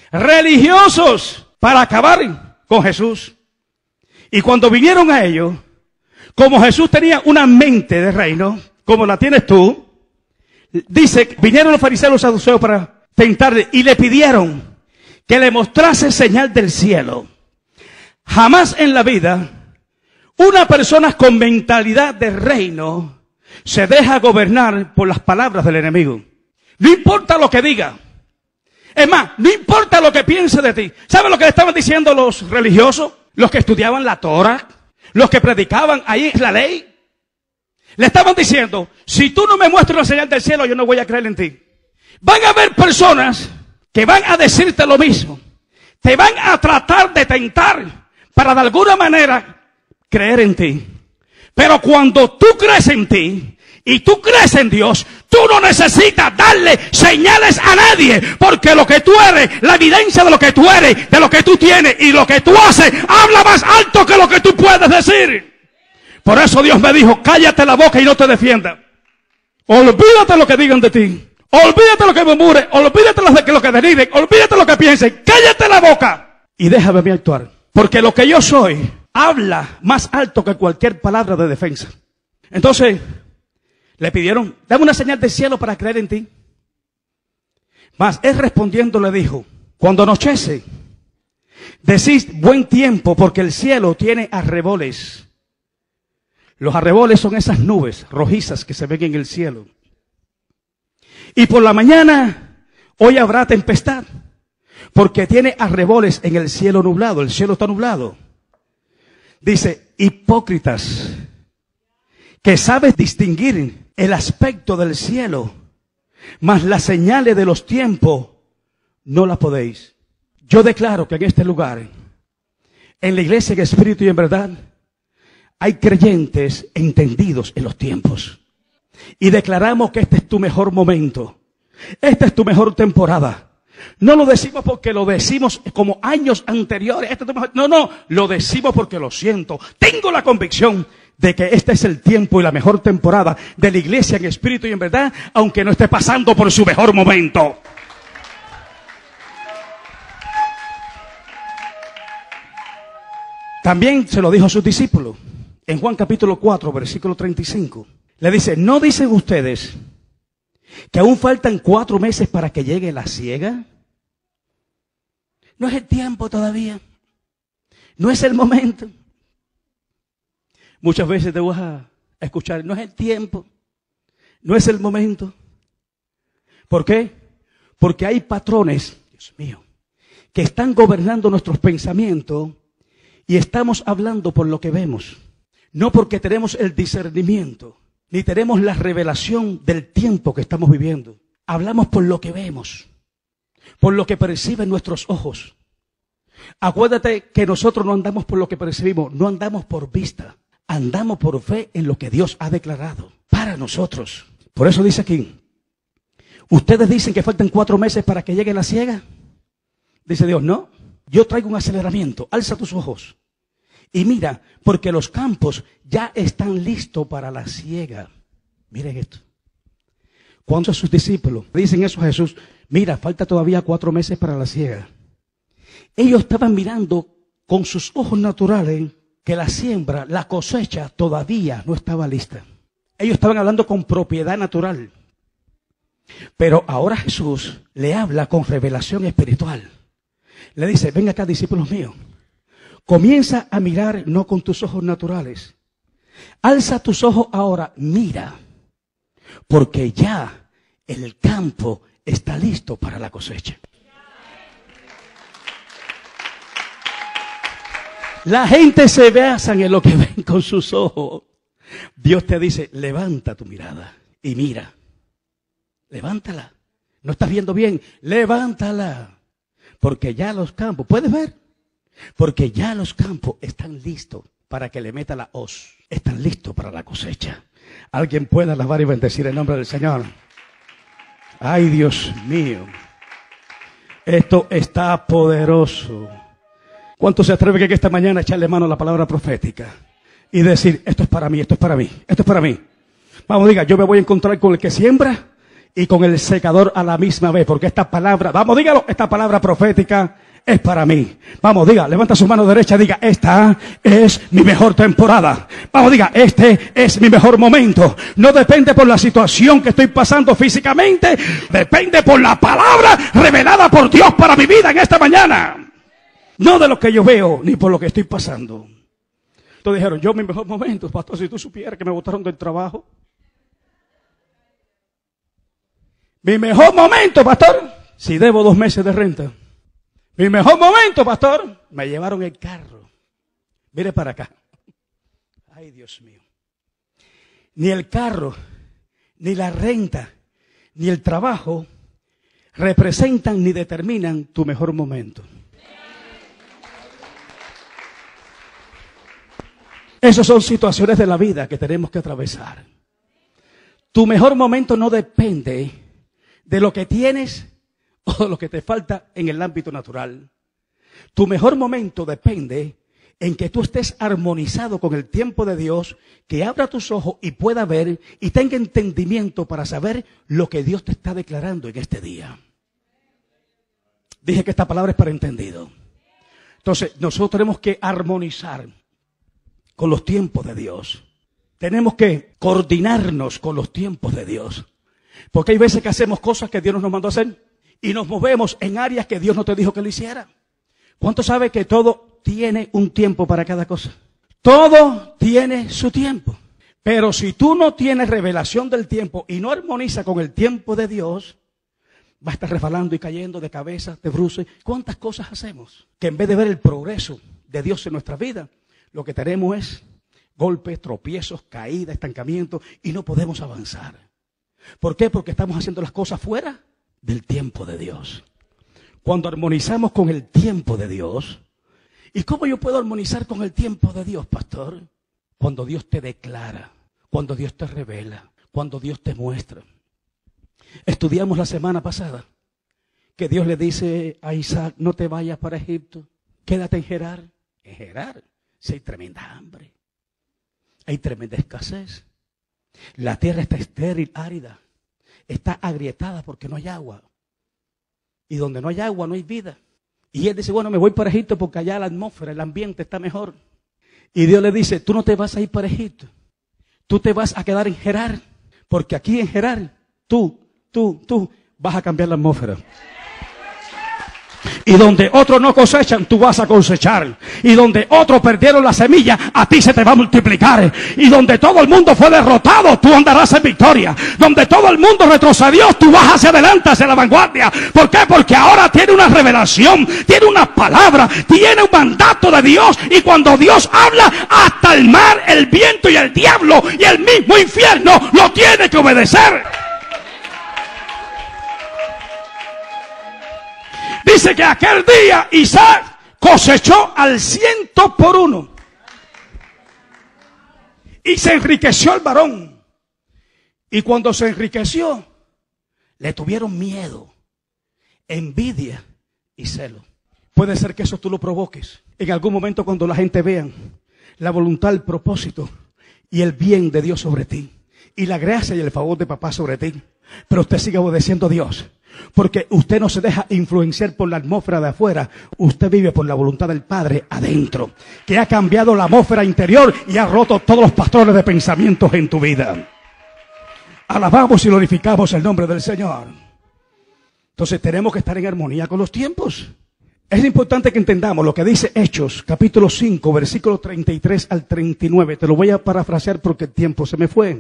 [SPEAKER 1] religiosos, para acabar con Jesús. Y cuando vinieron a ellos, como Jesús tenía una mente de reino, como la tienes tú, dice, vinieron los fariseos y los saduceos para tentarle y le pidieron que le mostrase señal del cielo. Jamás en la vida una persona con mentalidad de reino se deja gobernar por las palabras del enemigo. No importa lo que diga. Es más, no importa lo que piense de ti. ¿Saben lo que le estaban diciendo los religiosos? Los que estudiaban la Torah, los que predicaban ahí la ley. Le estaban diciendo, si tú no me muestras la señal del cielo, yo no voy a creer en ti. Van a haber personas que van a decirte lo mismo. Te van a tratar de tentar para de alguna manera creer en ti. Pero cuando tú crees en ti y tú crees en Dios, tú no necesitas darle señales a nadie, porque lo que tú eres, la evidencia de lo que tú eres, de lo que tú tienes y lo que tú haces, habla más alto que lo que tú puedes decir. Por eso Dios me dijo, cállate la boca y no te defiendas. Olvídate lo que digan de ti. Olvídate lo que murmuren. Olvídate lo que deriven. Olvídate lo que piensen. Cállate la boca y déjame a mí actuar. Porque lo que yo soy habla más alto que cualquier palabra de defensa. Entonces, le pidieron, dame una señal del cielo para creer en ti. Mas él respondiendo le dijo, cuando anochece, decís buen tiempo porque el cielo tiene arreboles. Los arreboles son esas nubes rojizas que se ven en el cielo. Y por la mañana, hoy habrá tempestad, porque tiene arreboles en el cielo nublado. El cielo está nublado. Dice, hipócritas, que sabes distinguir el aspecto del cielo, mas las señales de los tiempos no las podéis. Yo declaro que en este lugar, en la iglesia en espíritu y en verdad, hay creyentes entendidos en los tiempos. Y declaramos que este es tu mejor momento. Esta es tu mejor temporada. No lo decimos porque lo decimos como años anteriores. No, lo decimos porque lo siento. Tengo la convicción de que este es el tiempo y la mejor temporada de la iglesia en espíritu y en verdad, aunque no esté pasando por su mejor momento. También se lo dijo a sus discípulos. En Juan capítulo 4, versículo 35. Le dice, ¿no dicen ustedes que aún faltan 4 meses para que llegue la siega? No es el tiempo todavía. No es el momento. Muchas veces te vas a escuchar, no es el tiempo. No es el momento. ¿Por qué? Porque hay patrones, Dios mío, que están gobernando nuestros pensamientos y estamos hablando por lo que vemos. No porque tenemos el discernimiento, ni tenemos la revelación del tiempo que estamos viviendo. Hablamos por lo que vemos, por lo que perciben nuestros ojos. Acuérdate que nosotros no andamos por lo que percibimos, no andamos por vista. Andamos por fe en lo que Dios ha declarado para nosotros. Por eso dice aquí, ustedes dicen que faltan 4 meses para que llegue la siega. Dice Dios, no, yo traigo un aceleramiento. Alza tus ojos y mira, porque los campos ya están listos para la siega. Miren esto. Cuando sus discípulos dicen eso a Jesús, mira, falta todavía 4 meses para la siega. Ellos estaban mirando con sus ojos naturales que la siembra, la cosecha todavía no estaba lista. Ellos estaban hablando con propiedad natural. Pero ahora Jesús le habla con revelación espiritual. Le dice, ven acá, discípulos míos. Comienza a mirar no con tus ojos naturales. Alza tus ojos ahora, mira. Porque ya el campo está listo para la cosecha. La gente se basa en lo que ven con sus ojos. Dios te dice, levanta tu mirada y mira. Levántala. ¿No estás viendo bien? Levántala. Porque ya los campos, ¿puedes ver? Porque ya los campos están listos para que le meta la hoz. Están listos para la cosecha. Alguien puede alabar y bendecir el nombre del Señor. Ay, Dios mío. Esto está poderoso. ¿Cuántos se atreven que esta mañana echarle mano a la palabra profética? Y decir, esto es para mí, esto es para mí, esto es para mí. Vamos, diga, yo me voy a encontrar con el que siembra y con el secador a la misma vez. Porque esta palabra, vamos, dígalo, esta palabra profética es para mí. Vamos, diga, levanta su mano derecha, diga, esta es mi mejor temporada. Vamos, diga, este es mi mejor momento. No depende por la situación que estoy pasando físicamente, depende por la palabra revelada por Dios para mi vida en esta mañana. No de lo que yo veo, ni por lo que estoy pasando. Entonces dijeron, yo mi mejor momento, pastor, si tú supieras que me botaron del trabajo. Mi mejor momento, pastor, si debo 2 meses de renta. Mi mejor momento, pastor, me llevaron el carro. Mire para acá. Ay, Dios mío. Ni el carro, ni la renta, ni el trabajo representan ni determinan tu mejor momento. Esas son situaciones de la vida que tenemos que atravesar. Tu mejor momento no depende de lo que tienes o de lo que te falta en el ámbito natural. Tu mejor momento depende en que tú estés armonizado con el tiempo de Dios, que abra tus ojos y pueda ver y tenga entendimiento para saber lo que Dios te está declarando en este día. Dije que esta palabra es para entendido. Entonces, nosotros tenemos que armonizar con los tiempos de Dios. Tenemos que coordinarnos con los tiempos de Dios. Porque hay veces que hacemos cosas que Dios no nos mandó a hacer y nos movemos en áreas que Dios no te dijo que lo hiciera. ¿Cuánto sabe que todo tiene un tiempo para cada cosa? Todo tiene su tiempo. Pero si tú no tienes revelación del tiempo y no armoniza con el tiempo de Dios, va a estar resbalando y cayendo de cabeza, de bruces. ¿Cuántas cosas hacemos? Que en vez de ver el progreso de Dios en nuestra vida, lo que tenemos es golpes, tropiezos, caídas, estancamientos y no podemos avanzar. ¿Por qué? Porque estamos haciendo las cosas fuera del tiempo de Dios. Cuando armonizamos con el tiempo de Dios, ¿y cómo yo puedo armonizar con el tiempo de Dios, pastor? Cuando Dios te declara, cuando Dios te revela, cuando Dios te muestra. Estudiamos la semana pasada que Dios le dice a Isaac, no te vayas para Egipto, quédate en Gerar. En Gerar, si hay tremenda hambre, hay tremenda escasez. La tierra está estéril, árida, está agrietada porque no hay agua. Y donde no hay agua no hay vida. Y él dice, bueno, me voy para Egipto porque allá la atmósfera, el ambiente está mejor. Y Dios le dice, tú no te vas a ir para Egipto, tú te vas a quedar en Gerar, porque aquí en Gerar, tú vas a cambiar la atmósfera. Y donde otros no cosechan, tú vas a cosechar. Y donde otros perdieron la semilla, a ti se te va a multiplicar. Y donde todo el mundo fue derrotado, tú andarás en victoria. Donde todo el mundo retrocedió, tú vas hacia adelante, hacia la vanguardia. ¿Por qué? Porque ahora tiene una revelación, tiene una palabra, tiene un mandato de Dios. Y cuando Dios habla, hasta el mar, el viento y el diablo y el mismo infierno lo tiene que obedecer. Dice que aquel día Isaac cosechó al 100 por 1. Y se enriqueció el varón. Y cuando se enriqueció, le tuvieron miedo, envidia y celo. Puede ser que eso tú lo provoques en algún momento cuando la gente vea la voluntad, el propósito y el bien de Dios sobre ti. Y la gracia y el favor de papá sobre ti. Pero usted sigue obedeciendo a Dios. Porque usted no se deja influenciar por la atmósfera de afuera. Usted vive por la voluntad del Padre adentro, que ha cambiado la atmósfera interior y ha roto todos los patrones de pensamientos en tu vida. Alabamos y glorificamos el nombre del Señor. Entonces tenemos que estar en armonía con los tiempos. Es importante que entendamos lo que dice Hechos, capítulo 5, versículos 33 al 39. Te lo voy a parafrasear porque el tiempo se me fue.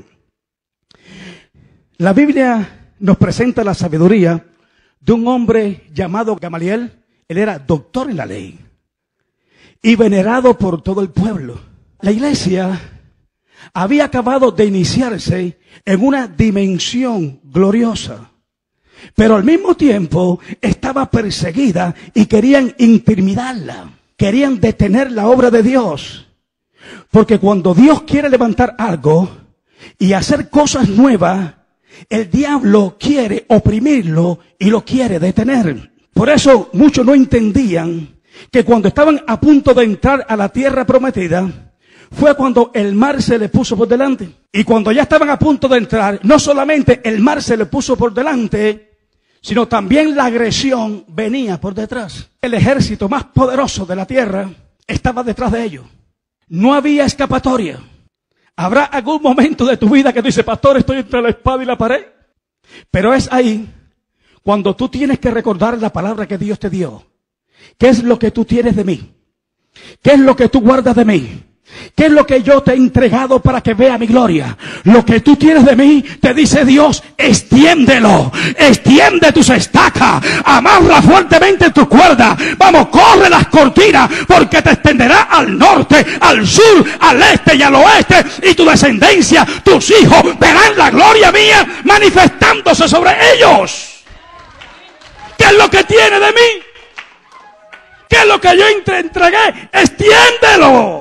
[SPEAKER 1] La Biblia nos presenta la sabiduría de un hombre llamado Gamaliel. Él era doctor en la ley y venerado por todo el pueblo. La iglesia había acabado de iniciarse en una dimensión gloriosa, pero al mismo tiempo estaba perseguida y querían intimidarla, querían detener la obra de Dios. Porque cuando Dios quiere levantar algo y hacer cosas nuevas, el diablo quiere oprimirlo y lo quiere detener. Por eso muchos no entendían que cuando estaban a punto de entrar a la tierra prometida, fue cuando el mar se le puso por delante. Y cuando ya estaban a punto de entrar, no solamente el mar se le puso por delante, sino también la agresión venía por detrás. El ejército más poderoso de la tierra estaba detrás de ellos. No había escapatoria. Habrá algún momento de tu vida que tú dices, pastor, estoy entre la espada y la pared. Pero es ahí cuando tú tienes que recordar la palabra que Dios te dio. ¿Qué es lo que tú tienes de mí? ¿Qué es lo que tú guardas de mí? ¿Qué es lo que yo te he entregado para que vea mi gloria? Lo que tú tienes de mí, te dice Dios, extiéndelo. Extiende tus estacas. Amarra fuertemente tu cuerda. Vamos, corre las cortinas, porque te extenderá al norte, al sur, al este y al oeste. Y tu descendencia, tus hijos, verán la gloria mía manifestándose sobre ellos. ¿Qué es lo que tiene de mí? ¿Qué es lo que yo entregué? Extiéndelo.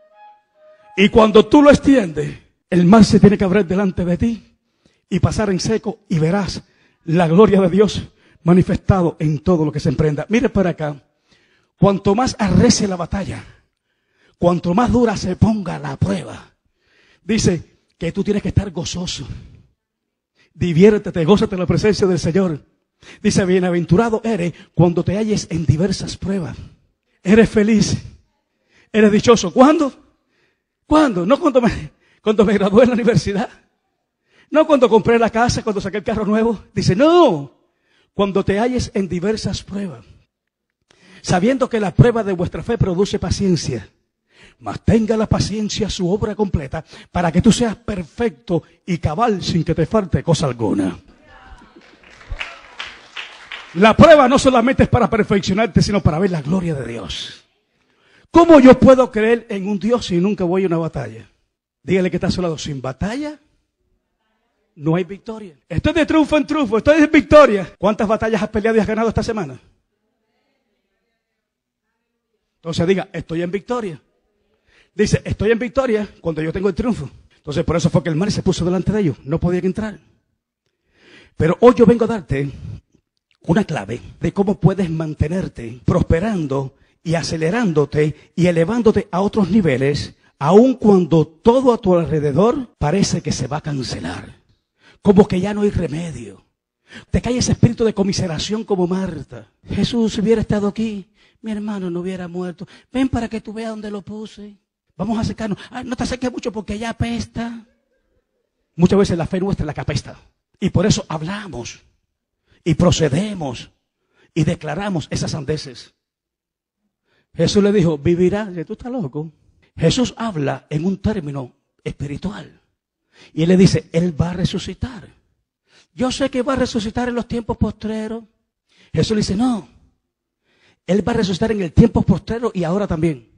[SPEAKER 1] Y cuando tú lo extiendes, el mar se tiene que abrir delante de ti y pasar en seco y verás la gloria de Dios manifestado en todo lo que se emprenda. Mire para acá, cuanto más arrecie la batalla, cuanto más dura se ponga la prueba, dice que tú tienes que estar gozoso. Diviértete, gózate en la presencia del Señor. Dice, bienaventurado eres cuando te halles en diversas pruebas. Eres feliz, eres dichoso. ¿Cuándo? ¿Cuándo? No cuando me gradué en la universidad. No cuando compré la casa, cuando saqué el carro nuevo. Dice, no. Cuando te halles en diversas pruebas. Sabiendo que la prueba de vuestra fe produce paciencia. mas tenga la paciencia su obra completa, para que tú seas perfecto y cabal sin que te falte cosa alguna. La prueba no solamente es para perfeccionarte, sino para ver la gloria de Dios. ¿Cómo yo puedo creer en un Dios si nunca voy a una batalla? Dígale que está a su lado, sin batalla no hay victoria. Estoy de triunfo en triunfo, estoy de victoria. ¿Cuántas batallas has peleado y has ganado esta semana? Entonces diga, estoy en victoria. Dice, estoy en victoria cuando yo tengo el triunfo. Entonces por eso fue que el mar se puso delante de ellos, no podían entrar. Pero hoy yo vengo a darte una clave de cómo puedes mantenerte prosperando y acelerándote y elevándote a otros niveles, aun cuando todo a tu alrededor parece que se va a cancelar. Como que ya no hay remedio. Te cae ese espíritu de comiseración como Marta. Jesús, si hubiera estado aquí, mi hermano no hubiera muerto. Ven para que tú veas dónde lo puse. Vamos a acercarnos. No te acerques mucho porque ya apesta. Muchas veces la fe nuestra es la que apesta. Y por eso hablamos y procedemos y declaramos esas sandeces. Jesús le dijo, vivirá. ¿Tú estás loco? Jesús habla en un término espiritual. Y él le dice, él va a resucitar. Yo sé que va a resucitar en los tiempos postreros. Jesús le dice, no. Él va a resucitar en el tiempo postrero y ahora también.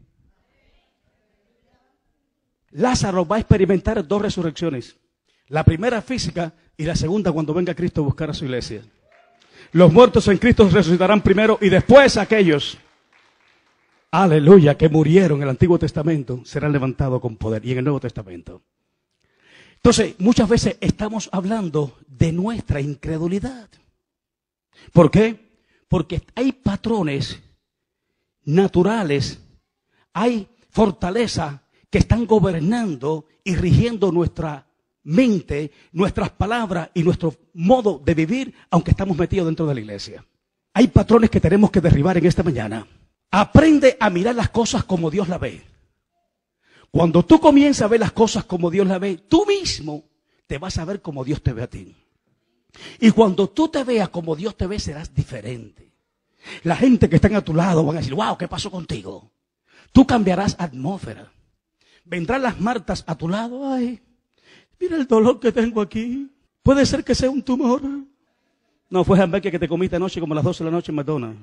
[SPEAKER 1] Lázaro va a experimentar 2 resurrecciones. La primera física y la segunda cuando venga Cristo a buscar a su iglesia. Los muertos en Cristo resucitarán primero y después aquellos, aleluya, que murieron en el Antiguo Testamento serán levantados con poder y en el Nuevo Testamento. Entonces, muchas veces estamos hablando de nuestra incredulidad. ¿Por qué? Porque hay patrones naturales, hay fortaleza que están gobernando y rigiendo nuestra mente, nuestras palabras y nuestro modo de vivir, aunque estamos metidos dentro de la iglesia. Hay patrones que tenemos que derribar en esta mañana. Aprende a mirar las cosas como Dios las ve. Cuando tú comienzas a ver las cosas como Dios las ve, tú mismo te vas a ver como Dios te ve a ti. Y cuando tú te veas como Dios te ve, serás diferente. La gente que está a tu lado van a decir, wow, ¿qué pasó contigo? Tú cambiarás atmósfera. Vendrán las Martas a tu lado, ay, mira el dolor que tengo aquí. Puede ser que sea un tumor. No, fue hamburguesa que te comiste anoche como a las 12 de la noche en McDonald's.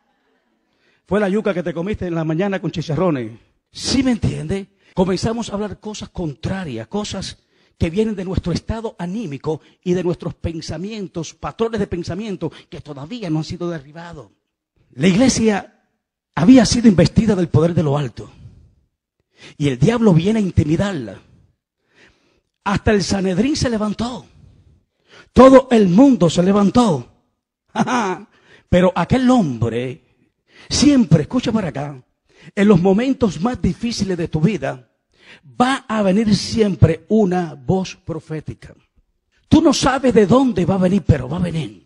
[SPEAKER 1] Fue la yuca que te comiste en la mañana con chicharrones. ¿Sí me entiende? Comenzamos a hablar cosas contrarias, cosas que vienen de nuestro estado anímico y de nuestros pensamientos, patrones de pensamiento que todavía no han sido derribados. La iglesia había sido investida del poder de lo alto y el diablo viene a intimidarla. Hasta el Sanedrín se levantó. Todo el mundo se levantó. Pero aquel hombre siempre, escucha para acá, en los momentos más difíciles de tu vida, va a venir siempre una voz profética. Tú no sabes de dónde va a venir, pero va a venir.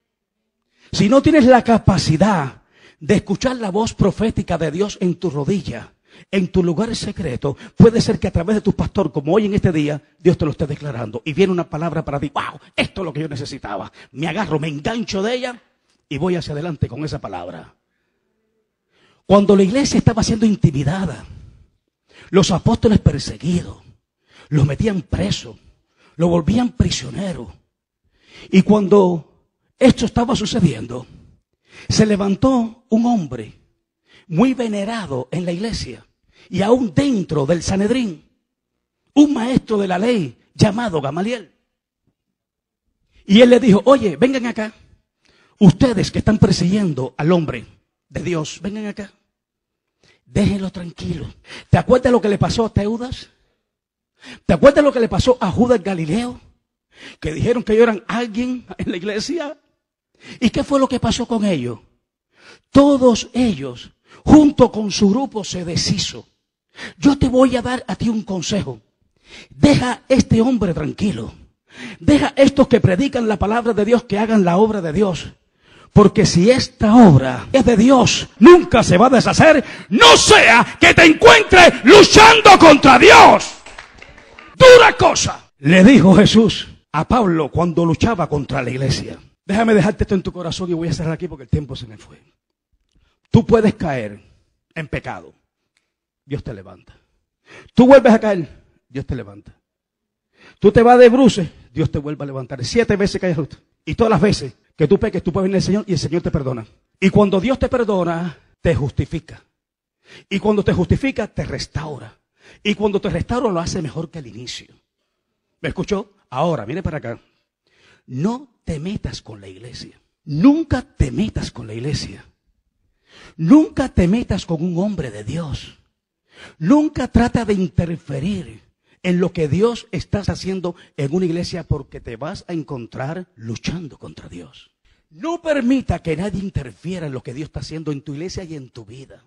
[SPEAKER 1] Si no tienes la capacidad de escuchar la voz profética de Dios en tu rodilla, en tu lugar secreto, puede ser que a través de tu pastor, como hoy en este día, Dios te lo esté declarando. Y viene una palabra para ti, wow, esto es lo que yo necesitaba. Me agarro, me engancho de ella y voy hacia adelante con esa palabra. Cuando la iglesia estaba siendo intimidada, los apóstoles perseguidos, los metían presos, los volvían prisioneros. Y cuando esto estaba sucediendo, se levantó un hombre muy venerado en la iglesia y aún dentro del Sanedrín, un maestro de la ley llamado Gamaliel. Y él le dijo, oye, vengan acá, ustedes que están persiguiendo al hombre de Dios, vengan acá. Déjenlo tranquilo. ¿Te acuerdas lo que le pasó a Teudas? ¿Te acuerdas lo que le pasó a Judas Galileo? Que dijeron que ellos eran alguien en la iglesia. ¿Y qué fue lo que pasó con ellos? Todos ellos, junto con su grupo, se deshizo. Yo te voy a dar a ti un consejo. Deja a este hombre tranquilo. Deja a estos que predican la palabra de Dios que hagan la obra de Dios. Porque si esta obra es de Dios, nunca se va a deshacer, no sea que te encuentres luchando contra Dios. Dura cosa, le dijo Jesús a Pablo cuando luchaba contra la iglesia. Déjame dejarte esto en tu corazón y voy a cerrar aquí porque el tiempo se me fue. Tú puedes caer en pecado. Dios te levanta. Tú vuelves a caer, Dios te levanta. Tú te vas de bruces, Dios te vuelve a levantar. 7 veces caes justo. Y todas las veces que tú peques, tú puedes venir al Señor y el Señor te perdona. Y cuando Dios te perdona, te justifica. Y cuando te justifica, te restaura. Y cuando te restaura, lo hace mejor que al inicio. ¿Me escuchó? Ahora, mire para acá. No te metas con la iglesia. Nunca te metas con la iglesia. Nunca te metas con un hombre de Dios. Nunca trata de interferir en lo que Dios está haciendo en una iglesia, porque te vas a encontrar luchando contra Dios. No permita que nadie interfiera en lo que Dios está haciendo en tu iglesia y en tu vida.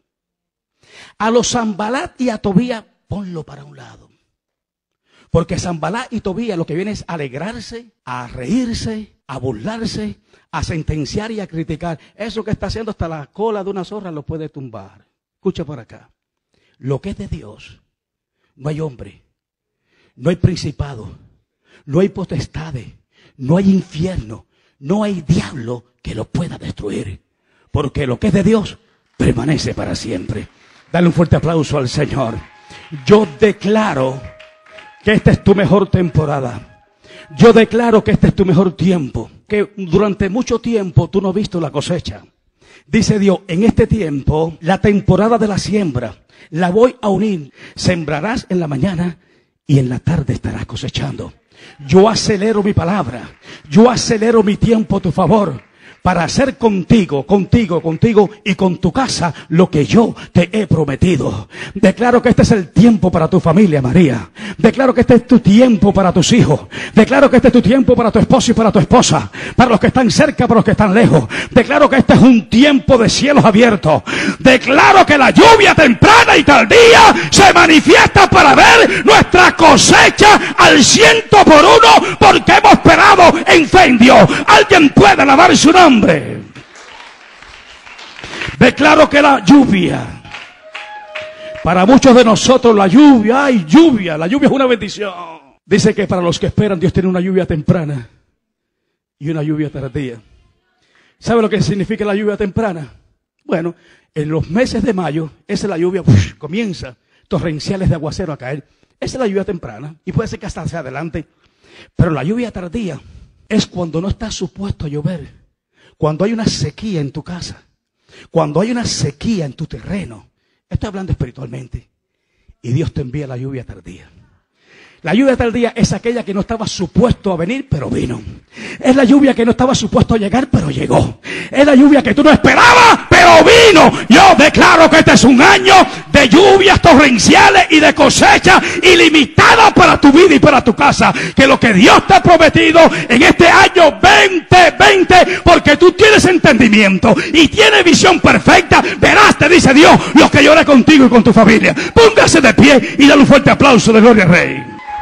[SPEAKER 1] A los Sanbalat y a Tobías, ponlo para un lado. Porque Sanbalat y Tobías lo que viene es a alegrarse, a reírse, a burlarse, a sentenciar y a criticar. Eso que está haciendo, hasta la cola de una zorra lo puede tumbar. Escucha por acá. Lo que es de Dios, no hay hombre, no hay principado, no hay potestades, no hay infierno, no hay diablo que lo pueda destruir. Porque lo que es de Dios permanece para siempre. Dale un fuerte aplauso al Señor. Yo declaro que esta es tu mejor temporada. Yo declaro que este es tu mejor tiempo. Que durante mucho tiempo tú no has visto la cosecha. Dice Dios, en este tiempo, la temporada de la siembra, la voy a unir. Sembrarás en la mañana y en la tarde estarás cosechando. Yo acelero mi palabra. Yo acelero mi tiempo a tu favor, para hacer contigo y con tu casa lo que yo te he prometido. Declaro que este es el tiempo para tu familia, María. Declaro que este es tu tiempo para tus hijos. Declaro que este es tu tiempo para tu esposo y para tu esposa. Para los que están cerca, para los que están lejos. Declaro que este es un tiempo de cielos abiertos. Declaro que la lluvia temprana y tardía se manifiesta para ver nuestra cosecha al 100%, porque hemos esperado en fe en Dios. Alguien puede alabar su nombre. Declaro que la lluvia, para muchos de nosotros la lluvia es una bendición. Dice que para los que esperan, Dios tiene una lluvia temprana y una lluvia tardía. ¿Sabe lo que significa la lluvia temprana? Bueno, en los meses de mayo, esa es la lluvia, comienza torrenciales de aguacero a caer. Esa es la lluvia temprana y puede ser que hasta hacia adelante. Pero la lluvia tardía es cuando no está supuesto a llover. Cuando hay una sequía en tu casa, cuando hay una sequía en tu terreno, estoy hablando espiritualmente, y Dios te envía la lluvia tardía. La lluvia tardía es aquella que no estaba supuesto a venir, pero vino. Es la lluvia que no estaba supuesto a llegar, pero llegó. Es la lluvia que tú no esperabas, pero vino. Yo declaro que este es un año de lluvias torrenciales y de cosecha ilimitada para tu vida y para tu casa. Que lo que Dios te ha prometido en este año 2020, porque tú tienes entendimiento y tienes visión perfecta, verás, te dice Dios, lo que yo haré contigo y con tu familia. Póngase de pie y dale un fuerte aplauso de gloria al Rey.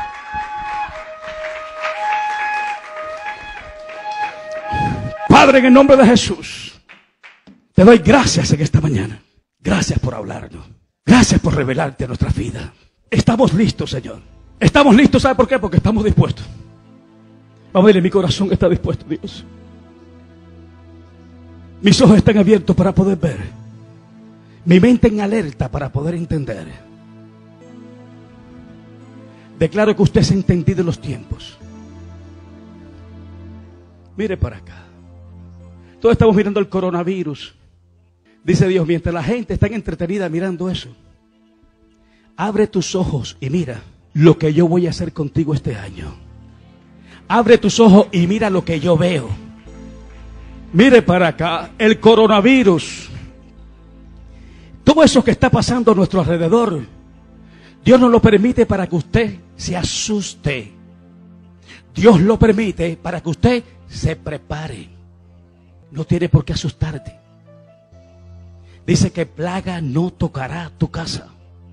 [SPEAKER 1] Padre, en el nombre de Jesús, te doy gracias en esta mañana. Gracias por hablarnos. Gracias por revelarte a nuestra vida. Estamos listos, Señor. Estamos listos, ¿sabe por qué? Porque estamos dispuestos. Vamos a decirle, mi corazón está dispuesto, Dios. Mis ojos están abiertos para poder ver. Mi mente en alerta para poder entender. Declaro que usted se ha entendido en los tiempos. Mire para acá. Todos estamos mirando el coronavirus. Dice Dios, mientras la gente está entretenida mirando eso, abre tus ojos y mira lo que yo voy a hacer contigo este año. Abre tus ojos y mira lo que yo veo. Mire para acá, el coronavirus. Todo eso que está pasando a nuestro alrededor, Dios no lo permite para que usted se asuste. Dios lo permite para que usted se prepare. No tiene por qué asustarte. Dice que plaga no tocará tu casa.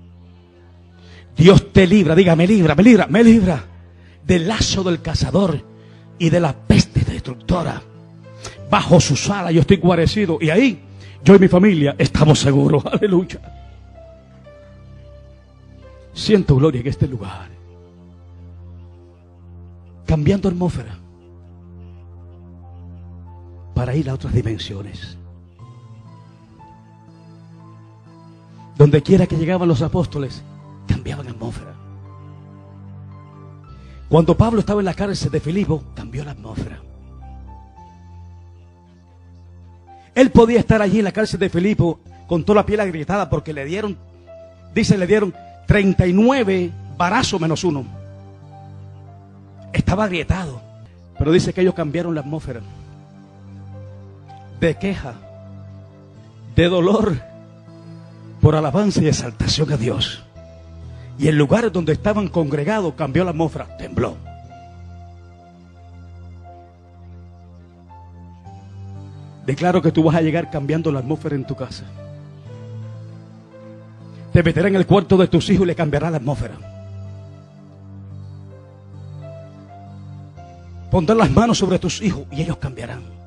[SPEAKER 1] Dios te libra, diga, me libra del lazo del cazador y de la peste destructora. Bajo sus alas yo estoy guarecido y ahí yo y mi familia estamos seguros. Aleluya. Siento gloria en este lugar. Cambiando atmósfera para ir a otras dimensiones. Donde quiera que llegaban los apóstoles, cambiaban la atmósfera. Cuando Pablo estaba en la cárcel de Filipo, cambió la atmósfera. Él podía estar allí en la cárcel de Filipo con toda la piel agrietada porque le dieron 39 varazos menos uno. Estaba agrietado. Pero dice que ellos cambiaron la atmósfera. De queja, de dolor, por alabanza y exaltación a Dios. Y el lugar donde estaban congregados cambió la atmósfera, tembló. Declaro que tú vas a llegar cambiando la atmósfera en tu casa. Te meterás en el cuarto de tus hijos y le cambiará la atmósfera. Pondrás las manos sobre tus hijos y ellos cambiarán.